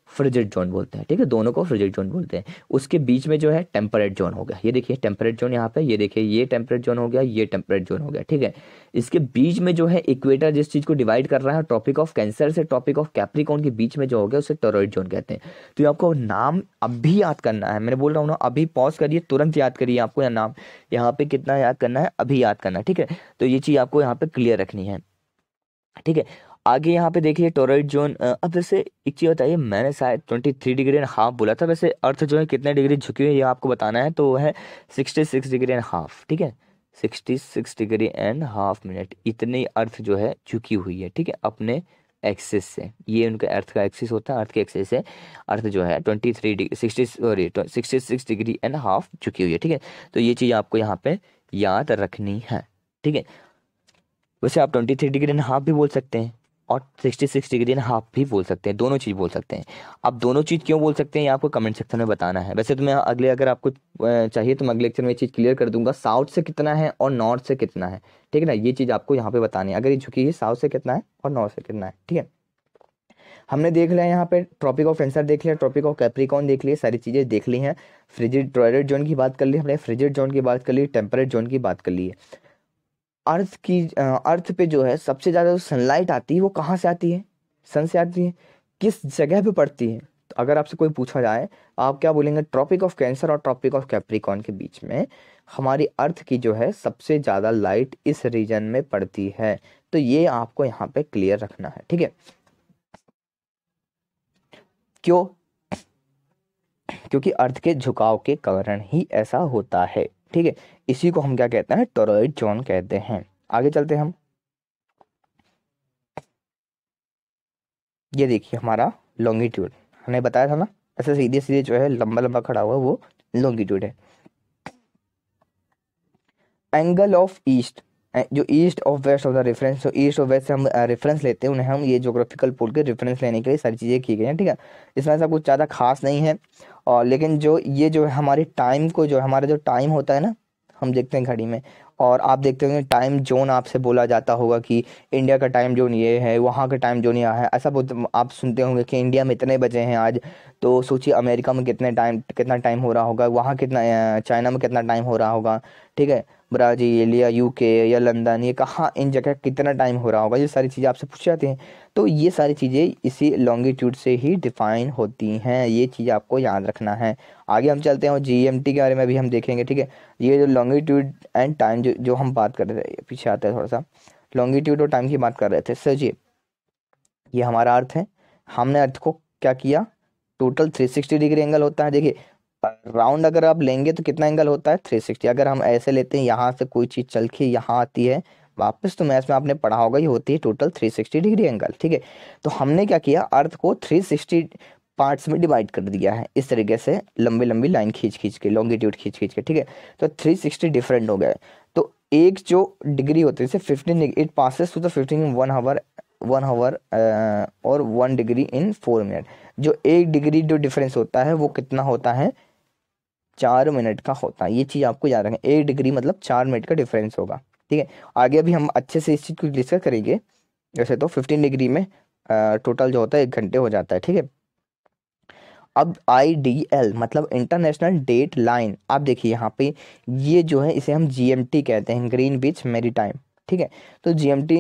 फ्रिजिड जोन बोलते हैं, ठीक है, दोनों को फ्रिजिड जोन बोलते हैं। उसके बीच में जो है टेम्परेट जोन हो गया, ये देखिए टेम्परेट जोन यहाँ पे, ये देखिए ये टेम्परेट जोन हो गया, ये टेम्परेट जोन हो गया, ठीक है। इसके बीच में जो है इक्वेटर जिस चीज को डिवाइड कर रहा है ट्रॉपिक ऑफ कैंसर से ट्रॉपिक ऑफ कैप्रिकॉर्न के बीच में जो हो गया उसे टोरॉइड जोन कहते हैं। तो ये आपको नाम अभी याद करना है, मैंने बोल रहा हूँ ना, अभी पॉज करिए, तुरंत याद करिए, आपको यह नाम यहाँ पे कितना याद करना है, अभी याद करना है, ठीक है। तो ये चीज आपको यहाँ पे क्लियर रखनी है, ठीक है। आगे यहाँ पे देखिए टोरॉइड जोन। अब जैसे एक चीज बताइए, मैंने शायद 23.5 डिग्री बोला था, वैसे अर्थ जो है कितने डिग्री झुकी हुई है ये आपको बताना है, तो वो है 66.5 डिग्री, ठीक है, 66.5 मिनट इतनी अर्थ जो है झुकी हुई है, ठीक है, अपने एक्सिस से। ये उनका अर्थ का एक्सिस होता है, अर्थ के एक्सिस से अर्थ जो है 66.5 झुकी हुई है, ठीक है। तो ये चीज़ आपको यहाँ पे याद रखनी है, ठीक है। वैसे आप 23.5 भी बोल सकते हैं और 66.5 भी बोल सकते हैं, दोनों चीज़ बोल सकते हैं। आप दोनों चीज़ क्यों बोल सकते हैं ये आपको कमेंट सेक्शन में बताना है। वैसे तो मैं अगले, अगर आपको चाहिए तो मैं अगले लेक्चर में ये चीज़ क्लियर कर दूंगा, साउथ से कितना है और नॉर्थ से कितना है, ठीक है ना, ये चीज़ आपको यहाँ पे बतानी है। अगर ये झुकी है साउथ से कितना है और नॉर्थ से कितना है, ठीक है। हमने देख लिया यहाँ पे ट्रॉपिक ऑफ कैंसर देख लिया, ट्रॉपिक ऑफ कैप्रिकॉर्न देख लिया, सारी चीज़ें देख ली हैं। फ्रिजिड टोरॉइड जोन की बात कर ली हमने, फ्रिजिड जोन की बात कर ली, टेम्परेट जोन की बात कर ली है। अर्थ पे जो है सबसे ज़्यादा जो सनलाइट आती है वो कहाँ से आती है, सन से आती है, किस जगह पे पड़ती है। तो अगर आपसे कोई पूछा जाए आप क्या बोलेंगे, ट्रॉपिक ऑफ कैंसर और ट्रॉपिक ऑफ कैप्रिकॉर्न के बीच में हमारी अर्थ की जो है सबसे ज़्यादा लाइट इस रीजन में पड़ती है। तो ये आपको यहाँ पे क्लियर रखना है, ठीक है। क्यों? क्योंकि अर्थ के झुकाव के कारण ही ऐसा होता है, ठीक है। इसी को हम क्या कहते हैं, टोरॉइड जोन कहते हैं। आगे चलते हैं हम। ये देखिए हमारा लॉन्गिट्यूड, हमने बताया था ना, ऐसे सीधे सीधे जो है लंबा लंबा खड़ा हुआ वो लॉन्गिट्यूड है। एंगल ऑफ ईस्ट, जो east of west of the reference, तो ईस्ट ऑफ वेस्ट से हम रेफरेंस लेते हैं, उन्हें हम ये ज्योग्राफिकल पोल के रेफरेंस लेने के लिए सारी चीज़ें की गई हैं, ठीक है। इसमें ऐसा कुछ ज़्यादा खास नहीं है। और लेकिन जो ये जो है हमारे टाइम को, जो हमारा जो टाइम होता है ना, हम देखते हैं घड़ी में, और आप देखते होंगे टाइम जोन आपसे बोला जाता होगा कि इंडिया का टाइम जोन ये है, वहाँ का टाइम जोन यहाँ है, ऐसा आप सुनते होंगे कि इंडिया में इतने बजे हैं आज। तो सोचिए अमेरिका में कितना टाइम हो रहा होगा, वहाँ कितना, चाइना में कितना टाइम हो रहा होगा, ठीक है, ब्राज़ील या यूके या लंदन, ये कहाँ इन जगह कितना टाइम हो रहा होगा, ये सारी चीज़ें आपसे पूछ जाती हैं। तो ये सारी चीज़ें इसी लॉन्गिट्यूड से ही डिफाइन होती हैं, ये चीज़ आपको याद रखना है। आगे हम चलते हैं और जीएमटी के बारे में भी हम देखेंगे, ठीक है। ये जो लॉन्गिट्यूड एंड टाइम जो हम बात कर रहे थे, पीछे आता है थोड़ा सा, लॉन्गिट्यूड और टाइम की बात कर रहे थे। सोचिए ये हमारा अर्थ है, हमने अर्थ को क्या किया, टोटल 360 डिग्री एंगल होता है। देखिए राउंड अगर आप लेंगे तो कितना एंगल होता है, 360। अगर हम ऐसे लेते हैं, यहाँ से कोई चीज़ चल के यहाँ आती है वापस, तो मैथ्स में आपने पढ़ा होगा ये होती है टोटल 360 डिग्री एंगल, ठीक है। तो हमने क्या किया, अर्थ को 360 पार्ट्स में डिवाइड कर दिया है, इस तरीके से लंबी लंबी लाइन खींच खींच के, लॉन्गिट्यूड खींच खींच के, ठीक है। तो 360 डिफरेंट हो गए। तो एक जो डिग्री होती है, जैसे 15 it passes to the 15 1 hour और 1 डिग्री इन 4 मिनट। जो 1 डिग्री जो डिफरेंस होता है वो कितना होता है, 4 मिनट का होता है। ये चीज़ आपको याद रखें, 1 डिग्री मतलब 4 मिनट का डिफरेंस होगा, ठीक है। आगे भी हम अच्छे से इस चीज़ को डिस्कस करेंगे। वैसे तो 15 डिग्री में टोटल जो होता है 1 घंटे हो जाता है, ठीक है। अब IDL मतलब इंटरनेशनल डेट लाइन, आप देखिए यहाँ पे ये जो है इसे हम GMT कहते हैं, ग्रीनविच मेरी टाइम, ठीक है। तो GMT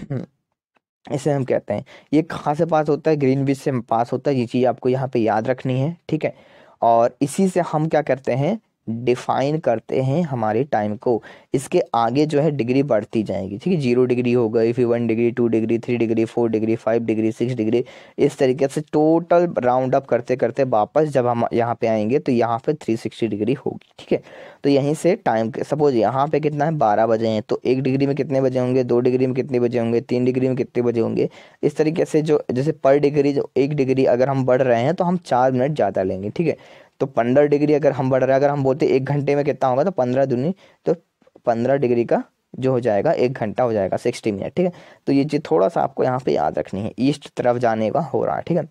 इसे हम कहते हैं, ये कहाँ से पास होता है, ग्रीनविच से पास होता है। ये चीज़ आपको यहाँ पे याद रखनी है, ठीक है। और इसी से हम क्या करते हैं, डिफाइन करते हैं हमारे टाइम को। इसके आगे जो है डिग्री बढ़ती जाएगी, ठीक है। 0 डिग्री हो गई, फिर 1 degree, 2 degree, 3 degree, 4 degree, 5 degree, 6 degree, इस तरीके से टोटल राउंड अप करते करते वापस जब हम यहाँ पे आएंगे तो यहाँ पे 360 डिग्री होगी, ठीक है। तो यहीं से टाइम, सपोज यहाँ पे कितना है, 12 बजे हैं, तो 1 डिग्री में कितने बजे होंगे, 2 डिग्री में कितने बजे होंगे, 3 डिग्री में कितने बजे होंगे। इस तरीके से जो जैसे पर डिग्री, जो 1 डिग्री अगर हम बढ़ रहे हैं तो हम 4 मिनट ज़्यादा लेंगे, ठीक है। तो 15 डिग्री अगर हम बढ़ रहे हैं, अगर हम बोलते 1 घंटे में कितना होगा, तो 15 दूनी, तो 15 डिग्री का जो हो जाएगा 1 घंटा हो जाएगा, 60 मिनट, ठीक है। तो ये चीज़ थोड़ा सा आपको यहाँ पे याद रखनी है, ईस्ट तरफ जाने का हो रहा है, ठीक है।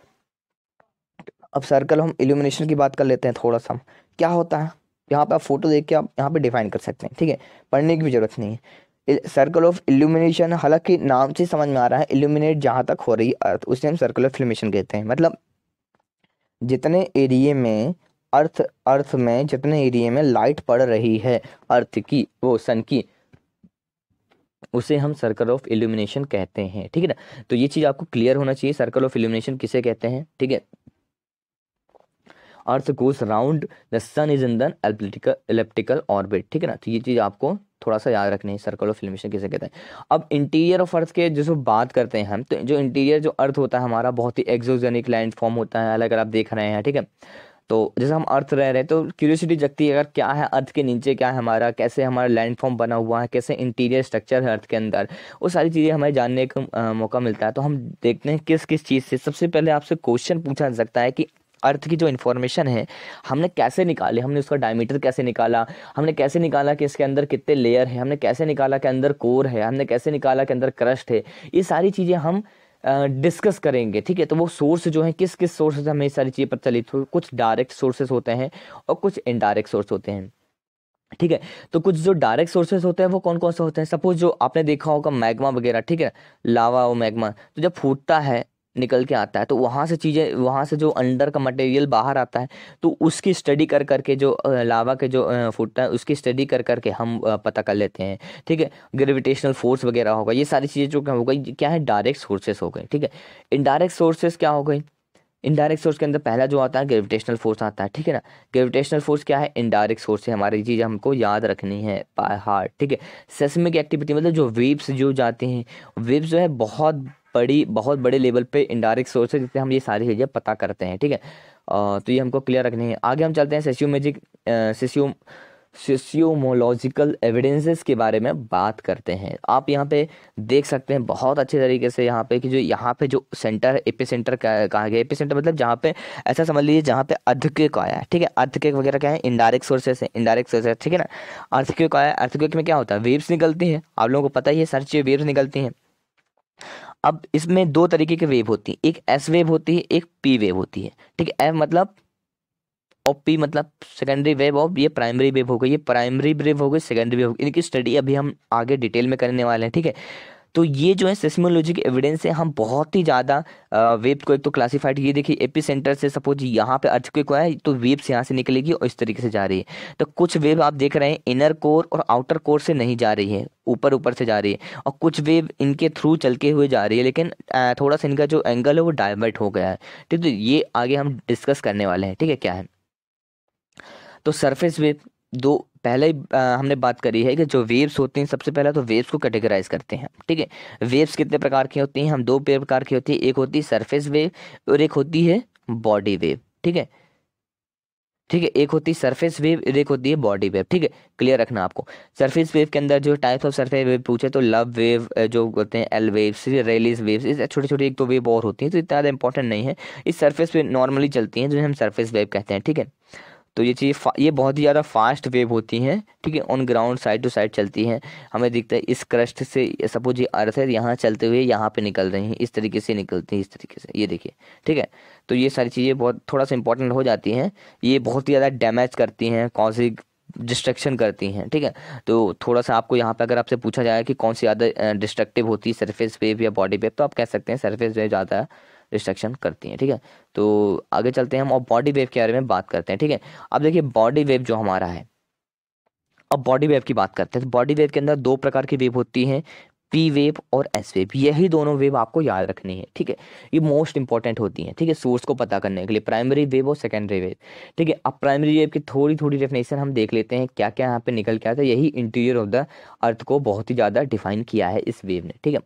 अब सर्कल हम इल्यूमिनेशन की बात कर लेते हैं थोड़ा सा, क्या होता है। यहाँ पे आप फोटो देख के आप यहाँ पे डिफाइन कर सकते हैं, ठीक है, पढ़ने की भी जरूरत नहीं है। सर्कल ऑफ इल्यूमिनेशन, हालांकि नाम से समझ में आ रहा है, इल्यूमिनेट जहाँ तक हो रही अर्थ उसे हम सर्कल ऑफ इल्यूमिनेशन कहते हैं। मतलब जितने एरिया में अर्थ में जितने एरिया में लाइट पड़ रही है अर्थ की, वो सन की, उसे हम सर्कल ऑफ इल्यूमिनेशन कहते हैं। ठीक है ना, तो ये चीज आपको क्लियर होना चाहिए, सर्कल ऑफ इल्यूमिनेशन किसे कहते हैं। ठीक है, earth goes round the sun is in the elliptical orbit. ठीक है ना, तो ये चीज आपको थोड़ा सा याद रखनी है, सर्कल ऑफ इल्यूमिनेशन किसे कहते हैं। अब इंटीरियर ऑफ अर्थ के जो बात करते हैं हम, तो जो इंटीरियर जो अर्थ होता है हमारा, बहुत ही एक्सोजेनिक लैंड फॉर्म होता है, अलग आप देख रहे हैं। ठीक है, तो जैसे हम अर्थ रह रहे हैं तो क्यूरियोसिटी जगती है, अगर क्या है अर्थ के नीचे, क्या है हमारा, कैसे हमारा लैंड फॉर्म बना हुआ है, कैसे इंटीरियर स्ट्रक्चर है अर्थ के अंदर, वो सारी चीज़ें हमें जानने का मौका मिलता है। तो हम देखते हैं किस किस चीज़ से। सबसे पहले आपसे क्वेश्चन पूछा जा सकता है कि अर्थ की जो इन्फॉर्मेशन है हमने कैसे निकाली, हमने उसका डायमीटर कैसे निकाला, हमने कैसे निकाला कि इसके अंदर कितने लेयर है, हमने कैसे निकाला कि अंदर कोर है, हमने कैसे निकाला कि अंदर क्रस्ट है। ये सारी चीज़ें हम डिस्कस करेंगे। ठीक है, तो वो सोर्स जो है, किस किस सोर्स से हमें ये सारी चीज़ें पता चली, तो कुछ डायरेक्ट सोर्सेस होते हैं और कुछ इनडायरेक्ट सोर्स होते हैं। ठीक है, तो कुछ जो डायरेक्ट सोर्सेस होते हैं वो कौन कौन से होते हैं, सपोज जो आपने देखा होगा मैग्मा वगैरह। ठीक है, लावा और मैग्मा, तो जब फूटता है निकल के आता है तो वहाँ से चीज़ें, वहाँ से जो अंडर का मटेरियल बाहर आता है, तो उसकी स्टडी कर करके जो लावा के जो फूटता है उसकी स्टडी कर करके हम पता कर लेते हैं। ठीक है, ग्रेविटेशनल फोर्स वगैरह होगा, ये सारी चीज़ें जो क्या हो गई, क्या है, डायरेक्ट सोर्सेस हो गए। ठीक है, इनडायरेक्ट सोर्सेस क्या हो गई, इनडायरेक्ट सोर्स के अंदर पहला जो आता है ग्रेविटेशनल फोर्स आता है। ठीक है ना, ग्रेविटेशनल फोर्स क्या है, इनडायरेक्ट सोर्स है, हमारी चीज़ हमको याद रखनी है बाय हार्ट। ठीक है, सेस्मिक एक्टिविटी मतलब जो वेव्स जो जाते हैं, वेव्स जो है बहुत बड़े लेवल पे इनडायरेक्ट सोर्स है, जिससे हम ये सारी चीज़ें पता करते हैं। ठीक है, तो ये हमको क्लियर रखनी है। आगे हम चलते हैं सोशियोमोलॉजिकल एविडेंसेस के बारे में बात करते हैं। आप यहाँ पे देख सकते हैं बहुत अच्छे तरीके से यहाँ पे कि जो यहाँ पे जो सेंटर है, एपिसेंटर कहा गया। एपिसेंटर मतलब जहाँ पे, ऐसा समझ लीजिए जहाँ पे अर्थक्वेक आया है। ठीक है, अर्थक्वेक वगैरह क्या है, इनडायरेक्ट सोर्सेस है, इनडायरेक्ट सोर्सेस। ठीक है ना, अर्थक्वेक आया, अर्थक्वेक में क्या होता है, वेव्स निकलती हैं, आप लोगों को पता ही है, सारी चीज़ें वेव्स निकलती हैं। अब इसमें दो तरीके की वेव होती है, एक एस वेव होती है, एक पी वेव होती है। ठीक है, एफ मतलब और पी मतलब सेकेंडरी वेव, और ये प्राइमरी वेव हो गई, ये प्राइमरी वेव हो गई, सेकेंडरी वेव हो गई। इनकी स्टडी अभी हम आगे डिटेल में करने वाले हैं। ठीक है, तो ये जो है सेस्मोलॉजी के एविडेंस से हम बहुत ही ज़्यादा वेव को एक तो क्लासिफाइड, ये देखिए एपिसेंटर से सपोज यहाँ पे अर्थक्वेक हुआ है तो वेव्स यहाँ से निकलेगी और इस तरीके से जा रही है। तो कुछ वेव आप देख रहे हैं इनर कोर और आउटर कोर से नहीं जा रही है, ऊपर ऊपर से जा रही है, और कुछ वेव इनके थ्रू चल के हुए जा रही है, लेकिन थोड़ा सा इनका जो एंगल है वो डाइवर्ट हो गया है। ठीक है, तो ये आगे हम डिस्कस करने वाले हैं। ठीक है, क्या है, तो सरफेस वेव, दो पहले ही हमने बात करी है कि जो वेव्स होती हैं, सबसे पहले तो वेव्स को कैटेगराइज करते हैं। ठीक है, वेव्स कितने प्रकार की होती हैं, हम दो प्रकार की होती है, एक होती है सरफेस वेव और एक होती है बॉडी वेव। ठीक है, ठीक है, एक होती है सरफेस वेव और एक होती है बॉडी वेव। ठीक है, क्लियर रखना आपको। सरफेस वेव के अंदर जो टाइप्स ऑफ सरफेस वेव पूछे तो लव वेव जो होते हैं, एल वेव्स, रेलिस वेव्स, इस छोटी छोटी एक तो वेव और होती हैं, तो इतना ज़्यादा इंपॉर्टेंट नहीं है। इस सरफेस पे नॉर्मली चलती हैं, जो हम सरफेस वेव कहते हैं। ठीक है, तो ये चीज़ ये बहुत ही ज़्यादा फास्ट वेव होती हैं। ठीक है, on ground side to side चलती हैं, हमें दिखता है इस क्रस्ट से, सपोज ये अर्थ है, यहाँ चलते हुए यहाँ पे निकल रही हैं, इस तरीके से निकलती हैं, इस तरीके से, ये देखिए। ठीक है, तो ये सारी चीज़ें बहुत थोड़ा सा इंपॉर्टेंट हो जाती हैं, ये बहुत ही ज़्यादा डैमेज करती हैं, कॉजिंग डिस्ट्रक्शन करती हैं। ठीक है, तो थोड़ा सा आपको यहाँ पे अगर आपसे पूछा जाए कि कौन सी ज़्यादा डिस्ट्रक्टिव होती है, सरफेस वेव या बॉडी वेव, तो आप कह सकते हैं सरफेस वेव ज़्यादा डिस्ट्रक्शन करती हैं। ठीक है, तो आगे चलते हैं हम और बॉडी वेव के बारे में बात करते हैं। ठीक है, अब देखिए बॉडी वेव जो हमारा है, अब बॉडी वेव की बात करते हैं। तो बॉडी वेव के अंदर दो प्रकार की वेव होती हैं, पी वेव और एस वेव। यही दोनों वेव आपको याद रखनी है। ठीक है, ये मोस्ट इंपॉर्टेंट होती हैं। ठीक है, सोर्स को पता करने के लिए, प्राइमरी वेव और सेकेंडरी वेव। ठीक है, अब प्राइमरी वेव की थोड़ी थोड़ी डेफिनेशन हम देख लेते हैं, क्या क्या यहाँ पे निकल के आता है। यही इंटीरियर ऑफ द अर्थ को बहुत ही ज़्यादा डिफाइन किया है इस वेव ने। ठीक है,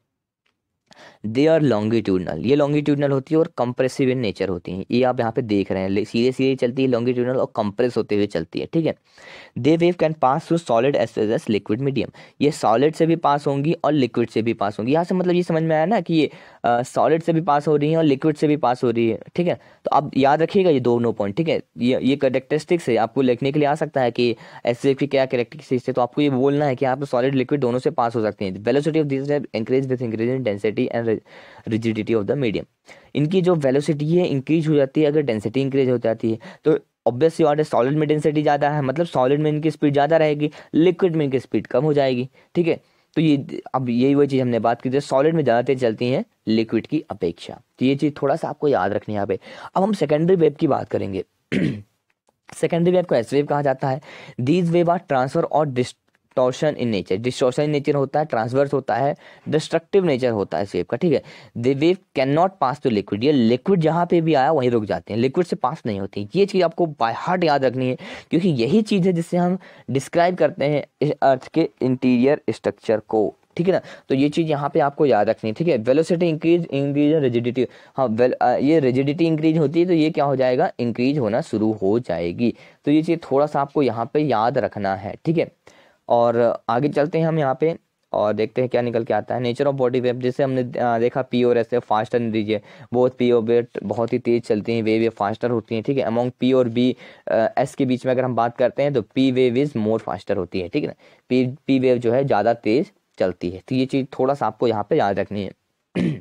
दे आर लॉन्गिट्यूडनल, ये लॉन्गिट्यूडनल होती है और कंप्रेसिव इन नेचर होती हैं। ये आप यहाँ पे देख रहे हैं, सीधे सीधे चलती है लॉन्गिट्यूडनल और कंप्रेस होते हुए चलती है। ठीक है, they wave can pass through solid as well as liquid medium, ये सॉलिड से भी पास होंगी और लिक्विड से भी पास होंगी। यहाँ से मतलब ये समझ में आया ना कि ये सॉलिड से भी पास हो रही हैं और लिक्विड से भी पास हो रही है। ठीक है, तो आप याद रखिएगा ये दोनों पॉइंट। ठीक है, ये कैरेक्टरिस्टिक्स है, आपको लिखने के लिए आ सकता है कि एस वेव की क्या कैरेक्टरिस्टिक्स है, तो आपको ये बोलना है कि आप सॉलिड लिक्विड दोनों से पास हो सकते हैं। Velocity of this increase with increase in density and rigidity of the medium, इनकी जो वेलोसिटी है इंक्रीज हो जाती है अगर डेंसिटी इंक्रीज हो जाती है। तो ऑब्वियसली बात है, सॉलिड में डेंसिटी ज़्यादा है मतलब सॉलिड में इनकी स्पीड ज़्यादा रहेगी, लिक्विड में इनकी स्पीड कम हो जाएगी। ठीक है, तो ये अब यही वही चीज़ हमने बात की थी, सॉलिड में ज़्यादा तेज चलती हैं लिक्विड की अपेक्षा। तो ये चीज़ थोड़ा सा आपको याद रखनी है यहाँ पे। अब हम सेकेंडरी वेव की बात करेंगे। सेकेंडरी वेव को एस वेव कहा जाता है। दीज वेव आर ट्रांसफर और distortion in nature. Distortion in nature होता है, ट्रांसवर्स होता है, डिस्ट्रक्टिव नेचर होता है इस वेव का, ठीक है। The wave can not pass to liquid. ये लिक्विड जहाँ पे भी आया वहीं रुक जाते हैं, लिक्विड से पास नहीं होती। ये चीज़ आपको बाय हार्ट याद रखनी है, क्योंकि यही चीज़ है जिससे हम डिस्क्राइब करते हैं इस अर्थ के इंटीरियर स्ट्रक्चर को, ठीक है ना। तो ये चीज़ यहाँ पे आपको याद रखनी है, ठीक है। वेलोसिटी इंक्रीज रिजिडिटी, हाँ ये रिजिडिटी इंक्रीज होती है तो ये क्या हो जाएगा, इंक्रीज होना शुरू हो जाएगी। तो ये चीज़ थोड़ा सा आपको यहाँ पे याद रखना है, ठीक है। और आगे चलते हैं हम यहाँ पे और देखते हैं क्या निकल के आता है। नेचर ऑफ बॉडी वेव, जैसे हमने देखा पी और एस फास्टर नहीं दीजिए, बहुत पी और वेव बहुत ही तेज चलती हैं, वेव फास्टर होती हैं, ठीक है। अमॉन्ग पी और बी एस के बीच में अगर हम बात करते हैं तो P wave is more faster होती है, ठीक है ना। पी वेव जो है ज़्यादा तेज चलती है। तो ये चीज़ थोड़ा सा आपको यहाँ पे याद रखनी है।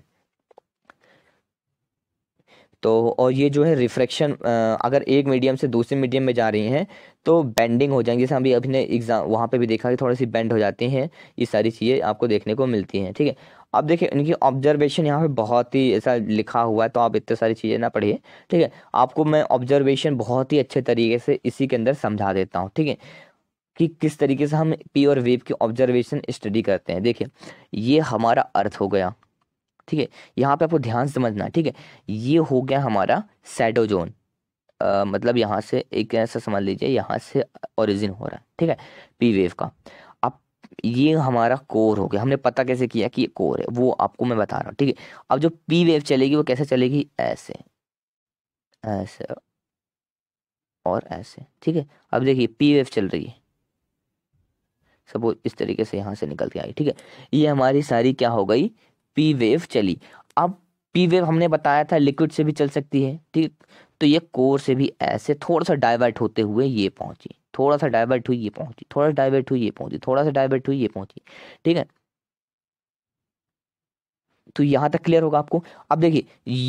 तो और ये जो है रिफ्रैक्शन, अगर एक मीडियम से दूसरे मीडियम में जा रही हैं तो बेंडिंग हो जाएंगी, जैसे अभी ने एग्जाम वहाँ पे भी देखा कि थोड़ी सी बेंड हो जाती हैं। ये सारी चीज़ें आपको देखने को मिलती हैं, ठीक है। अब देखिए इनकी ऑब्जर्वेशन यहाँ पे बहुत ही ऐसा लिखा हुआ है, तो आप इतनी सारी चीज़ें ना पढ़िए, ठीक है। आपको मैं ऑब्जर्वेशन बहुत ही अच्छे तरीके से इसी के अंदर समझा देता हूँ, ठीक है, कि किस तरीके से हम पी और वेव की ऑब्जर्वेशन स्टडी करते हैं। देखिए ये हमारा अर्थ हो गया, ठीक है। यहाँ पे आपको ध्यान समझना, ठीक है। ये हो गया हमारा शैडो जोन, मतलब यहाँ से एक ऐसा समझ लीजिए, यहाँ से ओरिजिन हो रहा है, ठीक है, पी वेव का। अब ये हमारा कोर हो गया। हमने पता कैसे किया कि ये कोर है, वो आपको मैं बता रहा हूँ, ठीक है। अब जो पी वेव चलेगी वो कैसे चलेगी, ऐसे ऐसे और ऐसे, ठीक है। अब देखिए पी वेव चल रही है, सपोज इस तरीके से यहाँ से निकल के आई, ठीक है। ये हमारी सारी क्या हो गई, पी वेव चली। अब पी वेव हमने बताया था लिक्विड से भी चल सकती है, ठीक। तो ये कोर से भी ऐसे थोड़ा सा डाइवर्ट होते हुए ये पहुंची, थोड़ा सा डाइवर्ट हुई ये पहुंची, थोड़ा सा डाइवर्ट हुई ये पहुंची, थोड़ा सा डाइवर्ट हुई ये पहुंची, ठीक है। तो यहाँ तक क्लियर होगा आपको। अब देखिए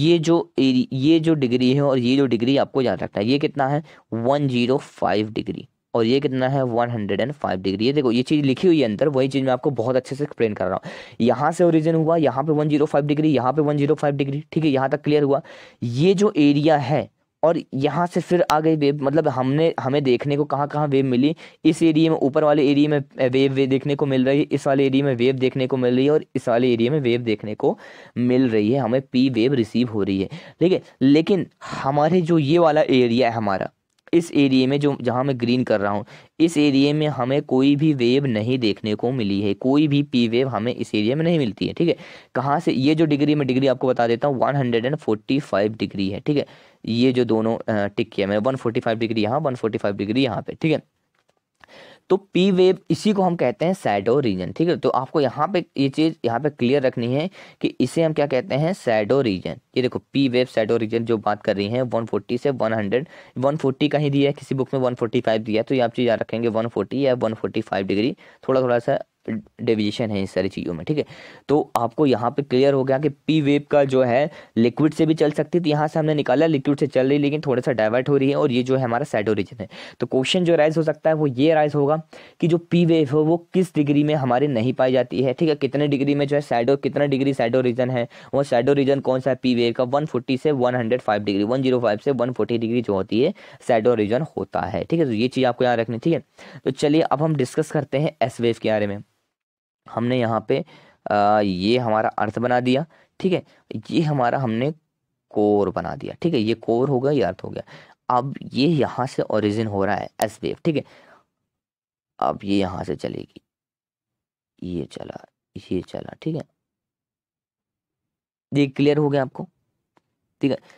ये जो डिग्री है और ये जो डिग्री आपको याद रखना है, ये कितना है 105 डिग्री और ये कितना है 105 डिग्री। ये देखो ये चीज़ लिखी हुई है अंदर, वही चीज़ मैं आपको बहुत अच्छे से एक्सप्लेन कर रहा हूँ। यहाँ से ओरिजिन हुआ, यहाँ पे 105 डिग्री, यहाँ पे 105 डिग्री, ठीक है। यहाँ तक क्लियर हुआ। ये जो एरिया है और यहाँ से फिर आ गई वेव, मतलब हमें देखने को कहाँ कहाँ वेव मिली, इस एरिया में, ऊपर वाले एरिया में वेव देखने को मिल रही है, इस वाले एरिया में वेव देखने को मिल रही है और इस वाले एरिया में वेव देखने को मिल रही है, हमें पी वेव रिसीव हो रही है, ठीक है। लेकिन हमारे जो ये वाला एरिया है हमारा, इस एरिया में जो जहाँ मैं ग्रीन कर रहा हूँ, इस एरिया में हमें कोई भी वेव नहीं देखने को मिली है, कोई भी पी वेव हमें इस एरिया में नहीं मिलती है, ठीक है। कहाँ से, ये जो डिग्री मैं डिग्री आपको बता देता हूँ 145 डिग्री है, ठीक है। ये जो दोनों टिक किया मैंने, 145 डिग्री यहाँ, 145 डिग्री यहाँ पे, ठीक है। तो पी वेव इसी को हम कहते हैं शैडो रीजन, ठीक है। तो आपको यहाँ पे ये चीज़ यहाँ पे क्लियर रखनी है कि इसे हम क्या कहते हैं, शैडो रीजन। ये देखो पी वेव शैडो रीजन जो बात कर रही है 140 से 100, 140 का ही दिया है, किसी बुक में 145 दिया है, तो ये आप चीज़ याद रखेंगे 140 या 145 डिग्री, थोड़ा थोड़ा सा डेविएशन है इस सारी चीज़ों में, ठीक है। तो आपको यहाँ पे क्लियर हो गया कि पी वेव का जो है लिक्विड से भी चल सकती थी, यहाँ से हमने निकाला लिक्विड से चल रही, लेकिन थोड़ा सा डाइवर्ट हो रही है, और ये जो है हमारा शैडो रीजन है। तो क्वेश्चन जो राइज हो सकता है वो ये राइज होगा कि जो पी वेव है वो किस डिग्री में हमारे नहीं पाई जाती है, ठीक है। कितने डिग्री में जो है शैडो, कितना डिग्री शैडो रीजन है, वो शैडो रीजन कौन सा है पी वेव का, 140 से 105 डिग्री, 105 से 140 डिग्री जो होती है शैडो रीजन होता है, ठीक है। तो ये चीज़ आपको याद रखनी, ठीक है। तो चलिए अब हम डिस्कस करते हैं एस वेव के बारे में। हमने यहाँ पे ये हमारा अर्थ बना दिया, ठीक है। ये हमारा हमने कोर बना दिया, ठीक है। ये कोर हो गया, ये अर्थ हो गया। अब ये यहाँ से ओरिजिन हो रहा है एस वेव, ठीक है। अब ये यहाँ से चलेगी, ये चला, ये चला, ठीक है। ये क्लियर हो गया आपको, ठीक है।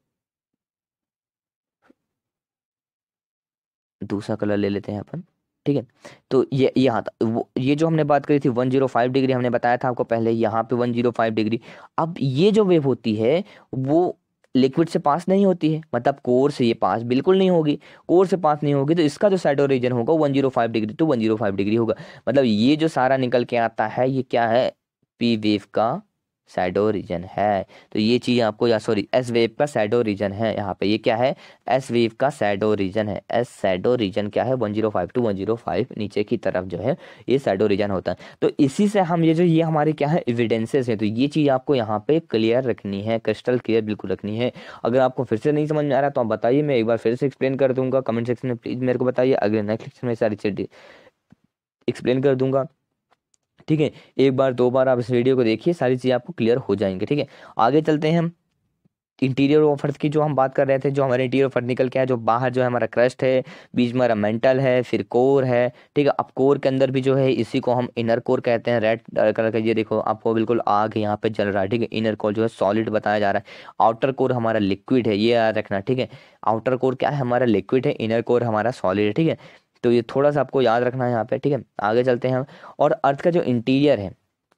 दूसरा कलर ले लेते हैं अपन, ठीक है। तो ये यहाँ ये जो हमने बात करी थी 105 डिग्री, हमने बताया था आपको पहले, यहाँ पे 105 डिग्री। अब ये जो वेव होती है वो लिक्विड से पास नहीं होती है, मतलब कोर से ये पास बिल्कुल नहीं होगी, कोर से पास नहीं होगी, तो इसका जो शैडो रीजन होगा 105 डिग्री टू 105 डिग्री होगा। मतलब ये जो सारा निकल के आता है ये क्या है, पी वेव का शैडो रीजन है। तो ये चीज़ आपको, या सॉरी, एस वेव का शैडो रीजन है यहाँ पे। ये क्या है? एस वेव का शैडो रीजन है। एस शैडो रीजन क्या है? 105 to 105 नीचे की तरफ जो है ये शैडो रीजन होता है। तो इसी से हम ये हमारे क्या है, एविडेंसेस है। तो ये चीज़ आपको यहाँ पे क्लियर रखनी है, क्रिस्टल क्लियर बिल्कुल रखनी है। अगर आपको फिर से नहीं समझ में आ रहा तो आप बताइए, मैं एक बार फिर से एक्सप्लेन कर दूंगा। कमेंट सेक्शन में प्लीज़ मेरे को बताइए, अगले नेक्स्ट लेक्चर में सारी चीज़ें एक्सप्लेन कर दूंगा। ठीक है, एक बार दो बार आप इस वीडियो को देखिए, सारी चीज़ें आपको क्लियर हो जाएंगे। ठीक है, आगे चलते हैं हम। इंटीरियर ऑफ अर्थ की जो हम बात कर रहे थे, जो हमारे इंटीरियर ऑफ अर्थ निकल के है, जो बाहर जो है हमारा क्रस्ट है, बीच में हमारा मेंटल है, फिर कोर है। ठीक है, अब कोर के अंदर भी जो है इसी को हम इनर कोर कहते हैं। रेड कलर का ये देखो आपको बिल्कुल आग यहाँ पे जल रहा है। ठीक है, इनर कोर जो है सॉलिड बताया जा रहा है, आउटर कोर हमारा लिक्विड है, ये याद रखना। ठीक है, आउटर कोर क्या है? हमारा लिक्विड है, इनर कोर हमारा सॉलिड है। ठीक है, तो ये थोड़ा सा आपको याद रखना है यहाँ पे। ठीक है, आगे चलते हैं हम। और अर्थ का जो इंटीरियर है,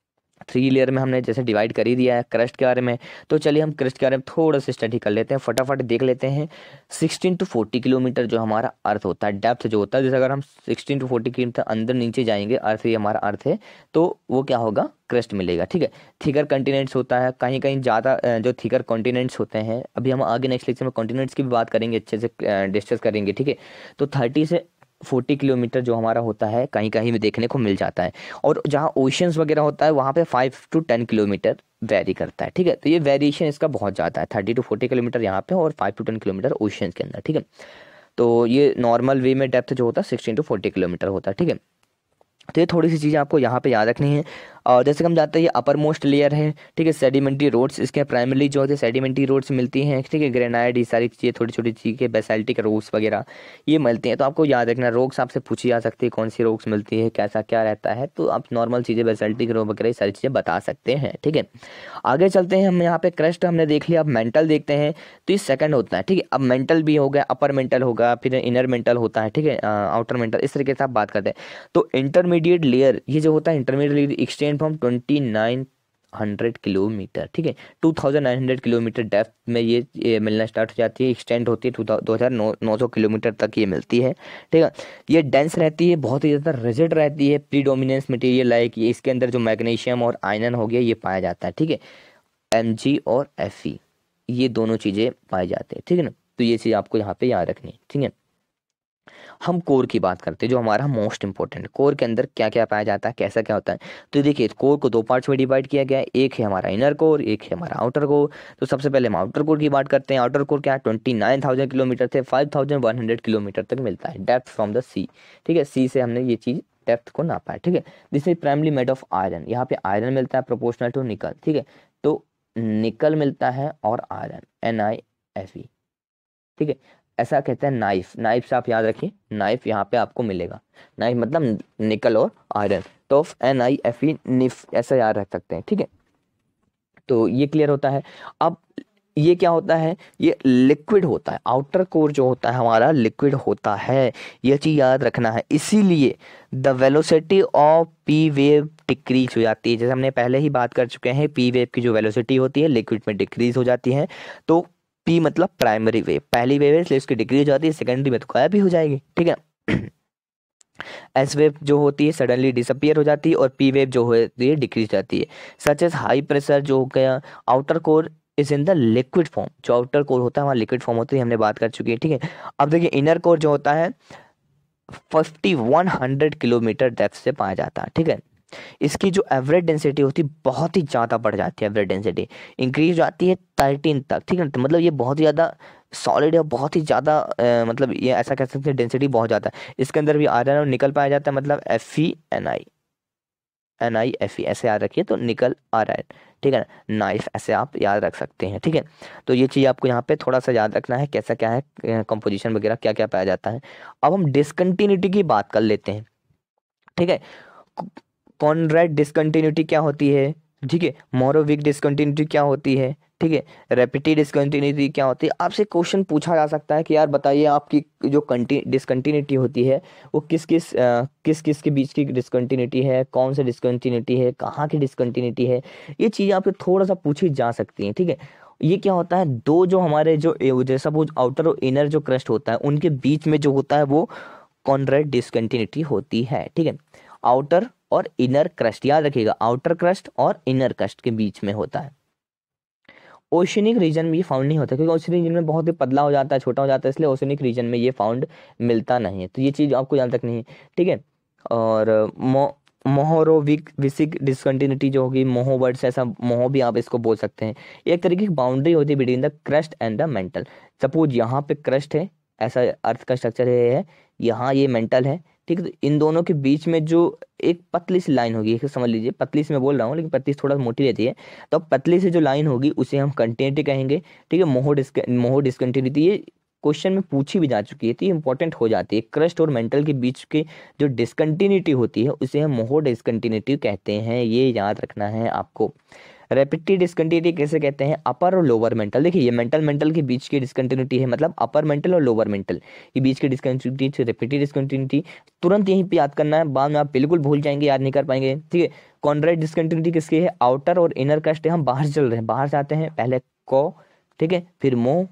3 लेयर में हमने जैसे डिवाइड कर ही दिया है क्रस्ट के बारे में। तो चलिए हम क्रस्ट के बारे में थोड़ा सा स्टडी कर लेते हैं, फटाफट देख लेते हैं। 16 to 40 किलोमीटर जो हमारा अर्थ होता है, डेप्थ जो होता है, जैसे अगर हम 16 to 40 किलोमीटर अंदर नीचे जाएंगे, अर्थ ये हमारा अर्थ है, तो वो क्या होगा? क्रस्ट मिलेगा। ठीक है, थिकर कॉन्टिनेंट्स होता है, कहीं कहीं ज़्यादा जो थिकर कॉन्टिनेंट्स होते हैं। अभी हम आगे नेक्स्ट लेक्चर में कॉन्टिनेंट्स की भी बात करेंगे, अच्छे से डिस्कस करेंगे। ठीक है, तो 30 से 40 किलोमीटर जो हमारा होता है कहीं कहीं में देखने को मिल जाता है। और जहाँ ओशंस वगैरह होता है वहाँ पे 5 to 10 किलोमीटर वेरी करता है। ठीक है, तो ये वेरिएशन इसका बहुत ज़्यादा है, 30 to 40 किलोमीटर यहाँ पे और 5 to 10 किलोमीटर ओशंस के अंदर। ठीक है, तो ये नॉर्मल वे में डेप्थ जो होता है 16 to 40 किलोमीटर होता है। ठीक है, तो ये थोड़ी सी चीज़ें आपको यहाँ पे याद रखनी है। और जैसे कि हम जानते हैं ये अपर मोस्ट लेयर है। ठीक है, सेडिमेंट्री रोड्स इसके प्राइमरली जो होते हैं सेडिमेंट्री रोड्स मिलती हैं। ठीक है, ग्रेनाइट, ये सारी चीज़ें, छोटी छोटी चीज़ें, बेसाल्टिक रोक्स वगैरह ये मिलती हैं। तो आपको याद रखना, रोक्स आपसे पूछी जा सकती है, कौन सी रोक्स मिलती है, कैसा क्या रहता है। तो आप नॉर्मल चीज़ें, बेसाल्टिक रोक वगैरह ये सारी चीज़ें बता सकते हैं। ठीक है, आगे चलते हैं हम। यहाँ पे क्रस्ट हमने देख लिया, अब मेंटल देखते हैं। तो ये सेकंड होता है। ठीक है, अब मेंटल भी हो गया, अपर मेंटल होगा, फिर इनर मेंटल होता है। ठीक है, आउटर मेंटल, इस तरीके से आप बात करते हैं। तो इंटरमीडिएट लेयर ये जो होता है, intermediate layer extend from 2900 kilometre. ठीक है, 2900 किलोमीटर डेप्थ में ये मिलना स्टार्ट हो जाती है, एक्सटेंड होती है 2900 किलोमीटर तक ये मिलती है। ठीक है, ये डेंस रहती है, बहुत ही ज़्यादा रिजिड रहती है, प्रीडोमिनेंस मटेरियल लाइक ये, इसके अंदर जो मैग्नीशियम और आयरन हो गया ये पाया जाता है। ठीक है, Mg और Fe ये दोनों चीज़ें पाई जाते हैं। ठीक है ना, तो ये चीज़ आपको यहाँ पे याद रखनी है। ठीक है, हम कोर की बात करते हैं, जो हमारा मोस्ट इंपॉर्टेंट, कोर के अंदर क्या क्या पाया जाता है, कैसा क्या होता है। तो देखिए, कोर को 2 पार्ट्स में डिवाइड किया गया है, एक है हमारा इनर कोर, एक है हमारा आउटर कोर। तो सबसे पहले हम आउटर कोर की बात करते हैं। आउटर कोर क्या है? 29,000 किलोमीटर से 5,100 किलोमीटर तक मिलता है डेप्थ फ्रॉम द सी। ठीक है, सी से हमने ये चीज़ डेप्थ को नापा है। ठीक है, this is primely made of iron, यहाँ पे आयरन मिलता है प्रोपोर्शनल टू निकल। ठीक है, तो निकल मिलता है और आयरन, NiFe। ठीक है, ऐसा कहते हैं नाइफ, नाइफ से आप याद रखिए, नाइफ यहाँ पे आपको मिलेगा, नाइफ मतलब निकल और आयरन, तो NiFe निफ, ऐसा याद रख सकते हैं। ठीक है, तो ये क्लियर होता है। अब ये क्या होता है? ये लिक्विड होता है, आउटर कोर जो होता है हमारा लिक्विड होता है, ये चीज़ याद रखना है। इसीलिए the velocity of P wave decrease हो जाती है, जैसे हमने पहले ही बात कर चुके हैं, पी वेव की जो वेलोसिटी होती है लिक्विड में डिक्रीज हो जाती है। तो पी मतलब प्राइमरी वेव, पहली वेव है इसलिए उसकी डिक्रीज हो जाती है, सेकेंडरी में तो गायब भी हो जाएगी। ठीक है, एस वेव जो होती है सडनली डिसअपियर हो जाती है, और पी वेव जो होती है डिक्रीज जाती है। सच एज हाई प्रेशर जो हो गया, outer core is in the liquid form, जो आउटर कोर होता है वहाँ लिक्विड फॉर्म होती है, हमने बात कर चुकी है। ठीक है, अब देखिए इनर कोर जो होता है 5100 किलोमीटर डेप्थ से पाया जाता है। ठीक है, इसकी जो एवरेज डेंसिटी होती है बहुत ही ज़्यादा बढ़ जाती है, एवरेज डेंसिटी इंक्रीज जाती है 13 तक। ठीक है, तो मतलब ये बहुत ही ज़्यादा सॉलिड है, बहुत ही ज़्यादा मतलब ये ऐसा कह सकते हैं डेंसिटी बहुत ज़्यादा है। इसके अंदर भी आयरन और निकल पाया जाता है, मतलब NiFe ऐसे याद रखिए, तो निकल आयरन। ठीक है, नाइफ ऐसे आप याद रख सकते हैं। ठीक है, तो ये चीज़ आपको यहाँ पे थोड़ा सा याद रखना है, कैसा क्या है कंपोजिशन वगैरह क्या क्या पाया जाता है। अब हम डिसकंटिन्यूटी की बात कर लेते हैं। ठीक है, कॉनरैड डिसकंटिन्यूटी क्या होती है? ठीक है, मोरोविक डिसकंटिन्यूटी क्या होती है? ठीक है, रेपिटी डिसकंटिन्यूटी क्या होती है? आपसे क्वेश्चन पूछा जा सकता है कि यार बताइए आपकी जो डिसकंटिन्यूटी होती है वो किस किस के बीच की डिसकंटिन्यूटी है, कौन सा डिसकंटिन्यूटी है, कहाँ की डिसकंटिन्यूटी है, ये चीज़ आपसे थोड़ा सा पूछी जा सकती है। ठीक है, ये क्या होता है, दो जो हमारे जो जैसा वो आउटर और इनर जो क्रस्ट होता है उनके बीच में जो होता है वो कॉनरैड डिसकंटिन्यूटी होती है। ठीक है, आउटर और इनर क्रस्ट, याद रखिएगा आउटर क्रस्ट और इनर क्रस्ट के बीच में होता है। ओशनिक रीजन में ये फाउंड नहीं होता, क्योंकि ओशनिक रीजन में बहुत ही पतला हो जाता है, छोटा हो जाता है, इसलिए ओशनिक रीजन में ये फाउंड मिलता नहीं है। तो ये चीज़ आपको याद रखनी है, ठीक है। और मोहोरोविक विसिक डिसकंटिन्यूटी जो होगी, मोहो वर्ड से, ऐसा मोहो भी आप इसको बोल सकते हैं। एक तरीके की बाउंड्री होती है between the crust and the mantle. Suppose यहाँ पे क्रस्ट है, ऐसा अर्थ का स्ट्रक्चर है, यहाँ ये मेंटल है, ठीक है। तो इन दोनों के बीच में जो एक पतली सी लाइन होगी, समझ लीजिए, पतली सी मैं बोल रहा हूँ लेकिन पतली थोड़ा मोटी रहती है, तो पतली सी जो लाइन होगी उसे हम कंटिन्यूटी कहेंगे, ठीक है। मोहो डिसकंटिन्यूटी ये क्वेश्चन में पूछी भी जा चुकी है, तो ये इंपॉर्टेंट हो जाती है। क्रस्ट और मेंटल के बीच के जो डिसकंटिन्यूटी होती है उसे हम मोहो डिसकंटिन्यूटी कहते हैं, ये याद रखना है आपको। रेपिटेड डिसकंटिन्यूटी कैसे कहते हैं, अपर और लोअर मेंटल। देखिए ये मेंटल के बीच की डिसकंटिन्यूटी है, मतलब अपर मेंटल और लोअर मेंटल के बीच की डिसकंटिन्यूटी, रेपिटेड डिसकंटिन्यूटी। तुरंत यहीं पे याद करना है, बाद में आप बिल्कुल भूल जाएंगे, याद नहीं कर पाएंगे, ठीक है। कॉन्ड्राइट डिसकंटिन्यूटी किसकी है, आउटर और इनर क्रस्ट है। हम बाहर चल रहे हैं, बाहर जाते हैं, पहले को, ठीक है, फिर मो,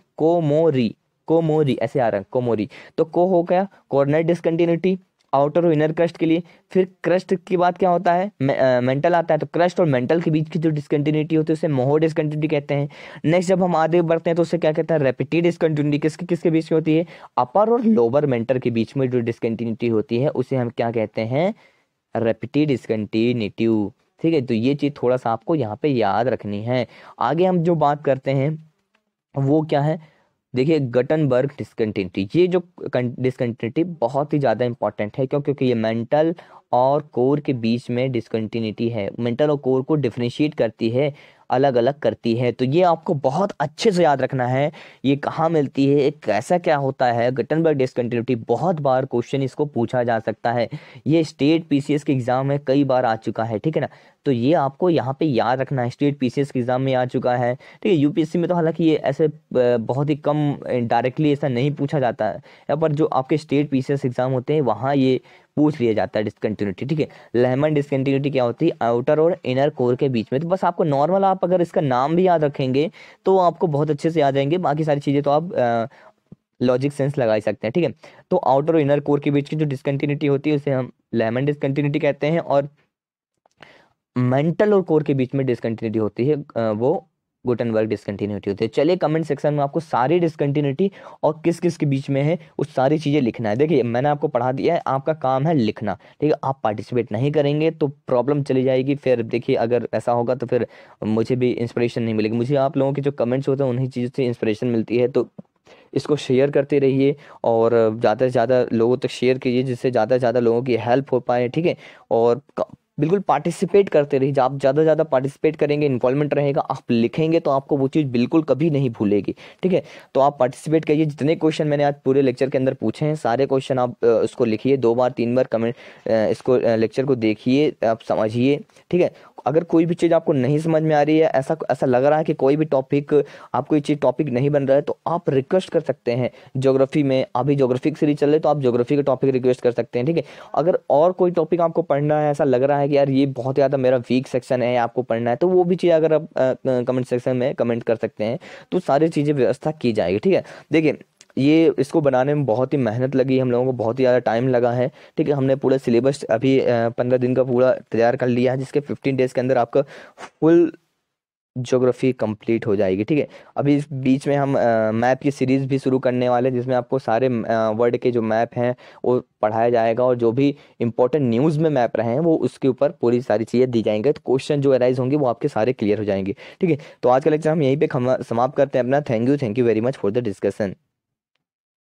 कोमोरी ऐसे आ रहा है, कोमोरी। तो को हो गया कॉर्नर डिसकंटिन्यूटी आउटर और इनर क्रस्ट के लिए। फिर क्रस्ट की बात क्या होता है, मेंटल आता है, तो क्रस्ट और मेंटल के बीच की जो डिसकंटिन्यूटी होती है उसे मोहो डिसकंटिन्यूटी कहते हैं। नेक्स्ट जब हम आगे बढ़ते हैं तो उसे क्या कहते हैं, रेपिटेड डिसकंटिन्यूटी। किसके बीच में होती है, अपर और लोअर मेंटल के बीच में जो डिसकंटिन्यूटी होती है उसे हम क्या कहते हैं, रेपिटेड डिसकंटिन्यूटी, ठीक है। तो ये चीज थोड़ा सा आपको यहाँ पे याद रखनी है। आगे हम जो बात करते हैं वो क्या है, देखिए गटनबर्ग डिसकंटिन्यूटी। ये जो डिसकंटिन्यूटी बहुत ही ज़्यादा इंपॉर्टेंट है, क्यों, क्योंकि ये मेंटल और कोर के बीच में डिसकंटिन्यूटी है, मेंटल और कोर को डिफरेंशिएट करती है, अलग अलग करती है। तो ये आपको बहुत अच्छे से याद रखना है, ये कहाँ मिलती है, एक कैसा क्या होता है गटनबर्ग डिसकंटिन्यूटी। बहुत बार क्वेश्चन इसको पूछा जा सकता है, ये स्टेट पीसीएस के एग्जाम में कई बार आ चुका है, ठीक है ना। तो ये आपको यहाँ पे याद रखना है, स्टेट पीसीएस के एग्जाम में आ चुका है, ठीक है। यूपीएससी में तो हालांकि ये ऐसे बहुत ही कम डायरेक्टली ऐसा नहीं पूछा जाता है, यहाँ पर जो आपके स्टेट पीसीएस एग्जाम होते हैं वहाँ ये पूछ लिया जाता है डिसकंटिन्यूटी, ठीक है। लेमन डिसकंटिन्यूटी क्या होती है, आउटर और इनर कोर के बीच में। तो बस आपको नॉर्मल, आप अगर इसका नाम भी याद रखेंगे तो आपको बहुत अच्छे से याद आएंगे, बाकी सारी चीज़ें तो आप लॉजिक सेंस लगा ही सकते हैं, ठीक है। तो आउटर और इनर कोर के बीच की जो डिसकंटिन्यूटी होती है उसे हम लेमन डिसकंटिन्यूटी कहते हैं, और मेंटल और कोर के बीच में डिसकंटिन्यूटी होती है वो गुटनबर्ग डिसकंटिन्यूटी होती है। चलिए कमेंट सेक्शन में आपको सारी डिसकंटिन्यूटी और किस किस के बीच में है वो सारी चीज़ें लिखना है। देखिए मैंने आपको पढ़ा दिया है, आपका काम है लिखना, ठीक है। आप पार्टिसिपेट नहीं करेंगे तो प्रॉब्लम चली जाएगी, फिर देखिए अगर ऐसा होगा तो फिर मुझे भी इंस्पिरेशन नहीं मिलेगी। मुझे आप लोगों के जो कमेंट्स होते हैं उन्हीं चीज़ों से इंस्पिरेशन मिलती है। तो इसको शेयर करते रहिए और ज़्यादा से ज़्यादा लोगों तक शेयर कीजिए, जिससे ज़्यादा से ज़्यादा लोगों की हेल्प हो पाए, ठीक है। और बिल्कुल पार्टिसिपेट करते रहिए, आप ज़्यादा से ज़्यादा पार्टिसिपेट करेंगे, इन्वॉल्वमेंट रहेगा, आप लिखेंगे तो आपको वो चीज़ बिल्कुल कभी नहीं भूलेगी, ठीक है। तो आप पार्टिसिपेट करिए। जितने क्वेश्चन मैंने आज पूरे लेक्चर के अंदर पूछे हैं सारे क्वेश्चन आप उसको लिखिए, 2 बार 3 बार कमेंट इसको लेक्चर को देखिए, आप समझिए, ठीक है। अगर कोई भी चीज़ आपको नहीं समझ में आ रही है, ऐसा लग रहा है कि कोई भी टॉपिक आपको ये चीज़ टॉपिक नहीं बन रहा है, तो आप रिक्वेस्ट कर सकते हैं। ज्योग्राफी में अभी ज्योग्राफिक सीरीज चल रही है तो आप ज्योग्राफी का टॉपिक रिक्वेस्ट कर सकते हैं, ठीक है। अगर और कोई टॉपिक आपको पढ़ना है, ऐसा लग रहा है कि यार ये बहुत ज़्यादा मेरा वीक सेक्शन है, आपको पढ़ना है, तो वो भी चीज़ अगर आप कमेंट सेक्शन में कमेंट कर सकते हैं तो सारी चीज़ें व्यवस्था की जाएगी, ठीक है। देखिए ये इसको बनाने में बहुत ही मेहनत लगी, हम लोगों को बहुत ही ज़्यादा टाइम लगा है, ठीक है। हमने पूरा सिलेबस अभी 15 दिन का पूरा तैयार कर लिया है, जिसके 15 डेज के अंदर आपका फुल ज्योग्राफी कंप्लीट हो जाएगी, ठीक है। अभी इस बीच में हम मैप की सीरीज़ भी शुरू करने वाले हैं, जिसमें आपको सारे वर्ल्ड के जो मैप हैं वो पढ़ाया जाएगा, और जो भी इंपॉर्टेंट न्यूज़ में मैप रहे हैं वो उसके ऊपर पूरी सारी चीज़ें दी जाएंगे। तो क्वेश्चन जो अराइज होंगे वो आपके सारे क्लियर हो जाएंगे, ठीक है। तो आज का लेक्चर हम यहीं पे समाप्त करते हैं अपना। Thank you very much for the discussion.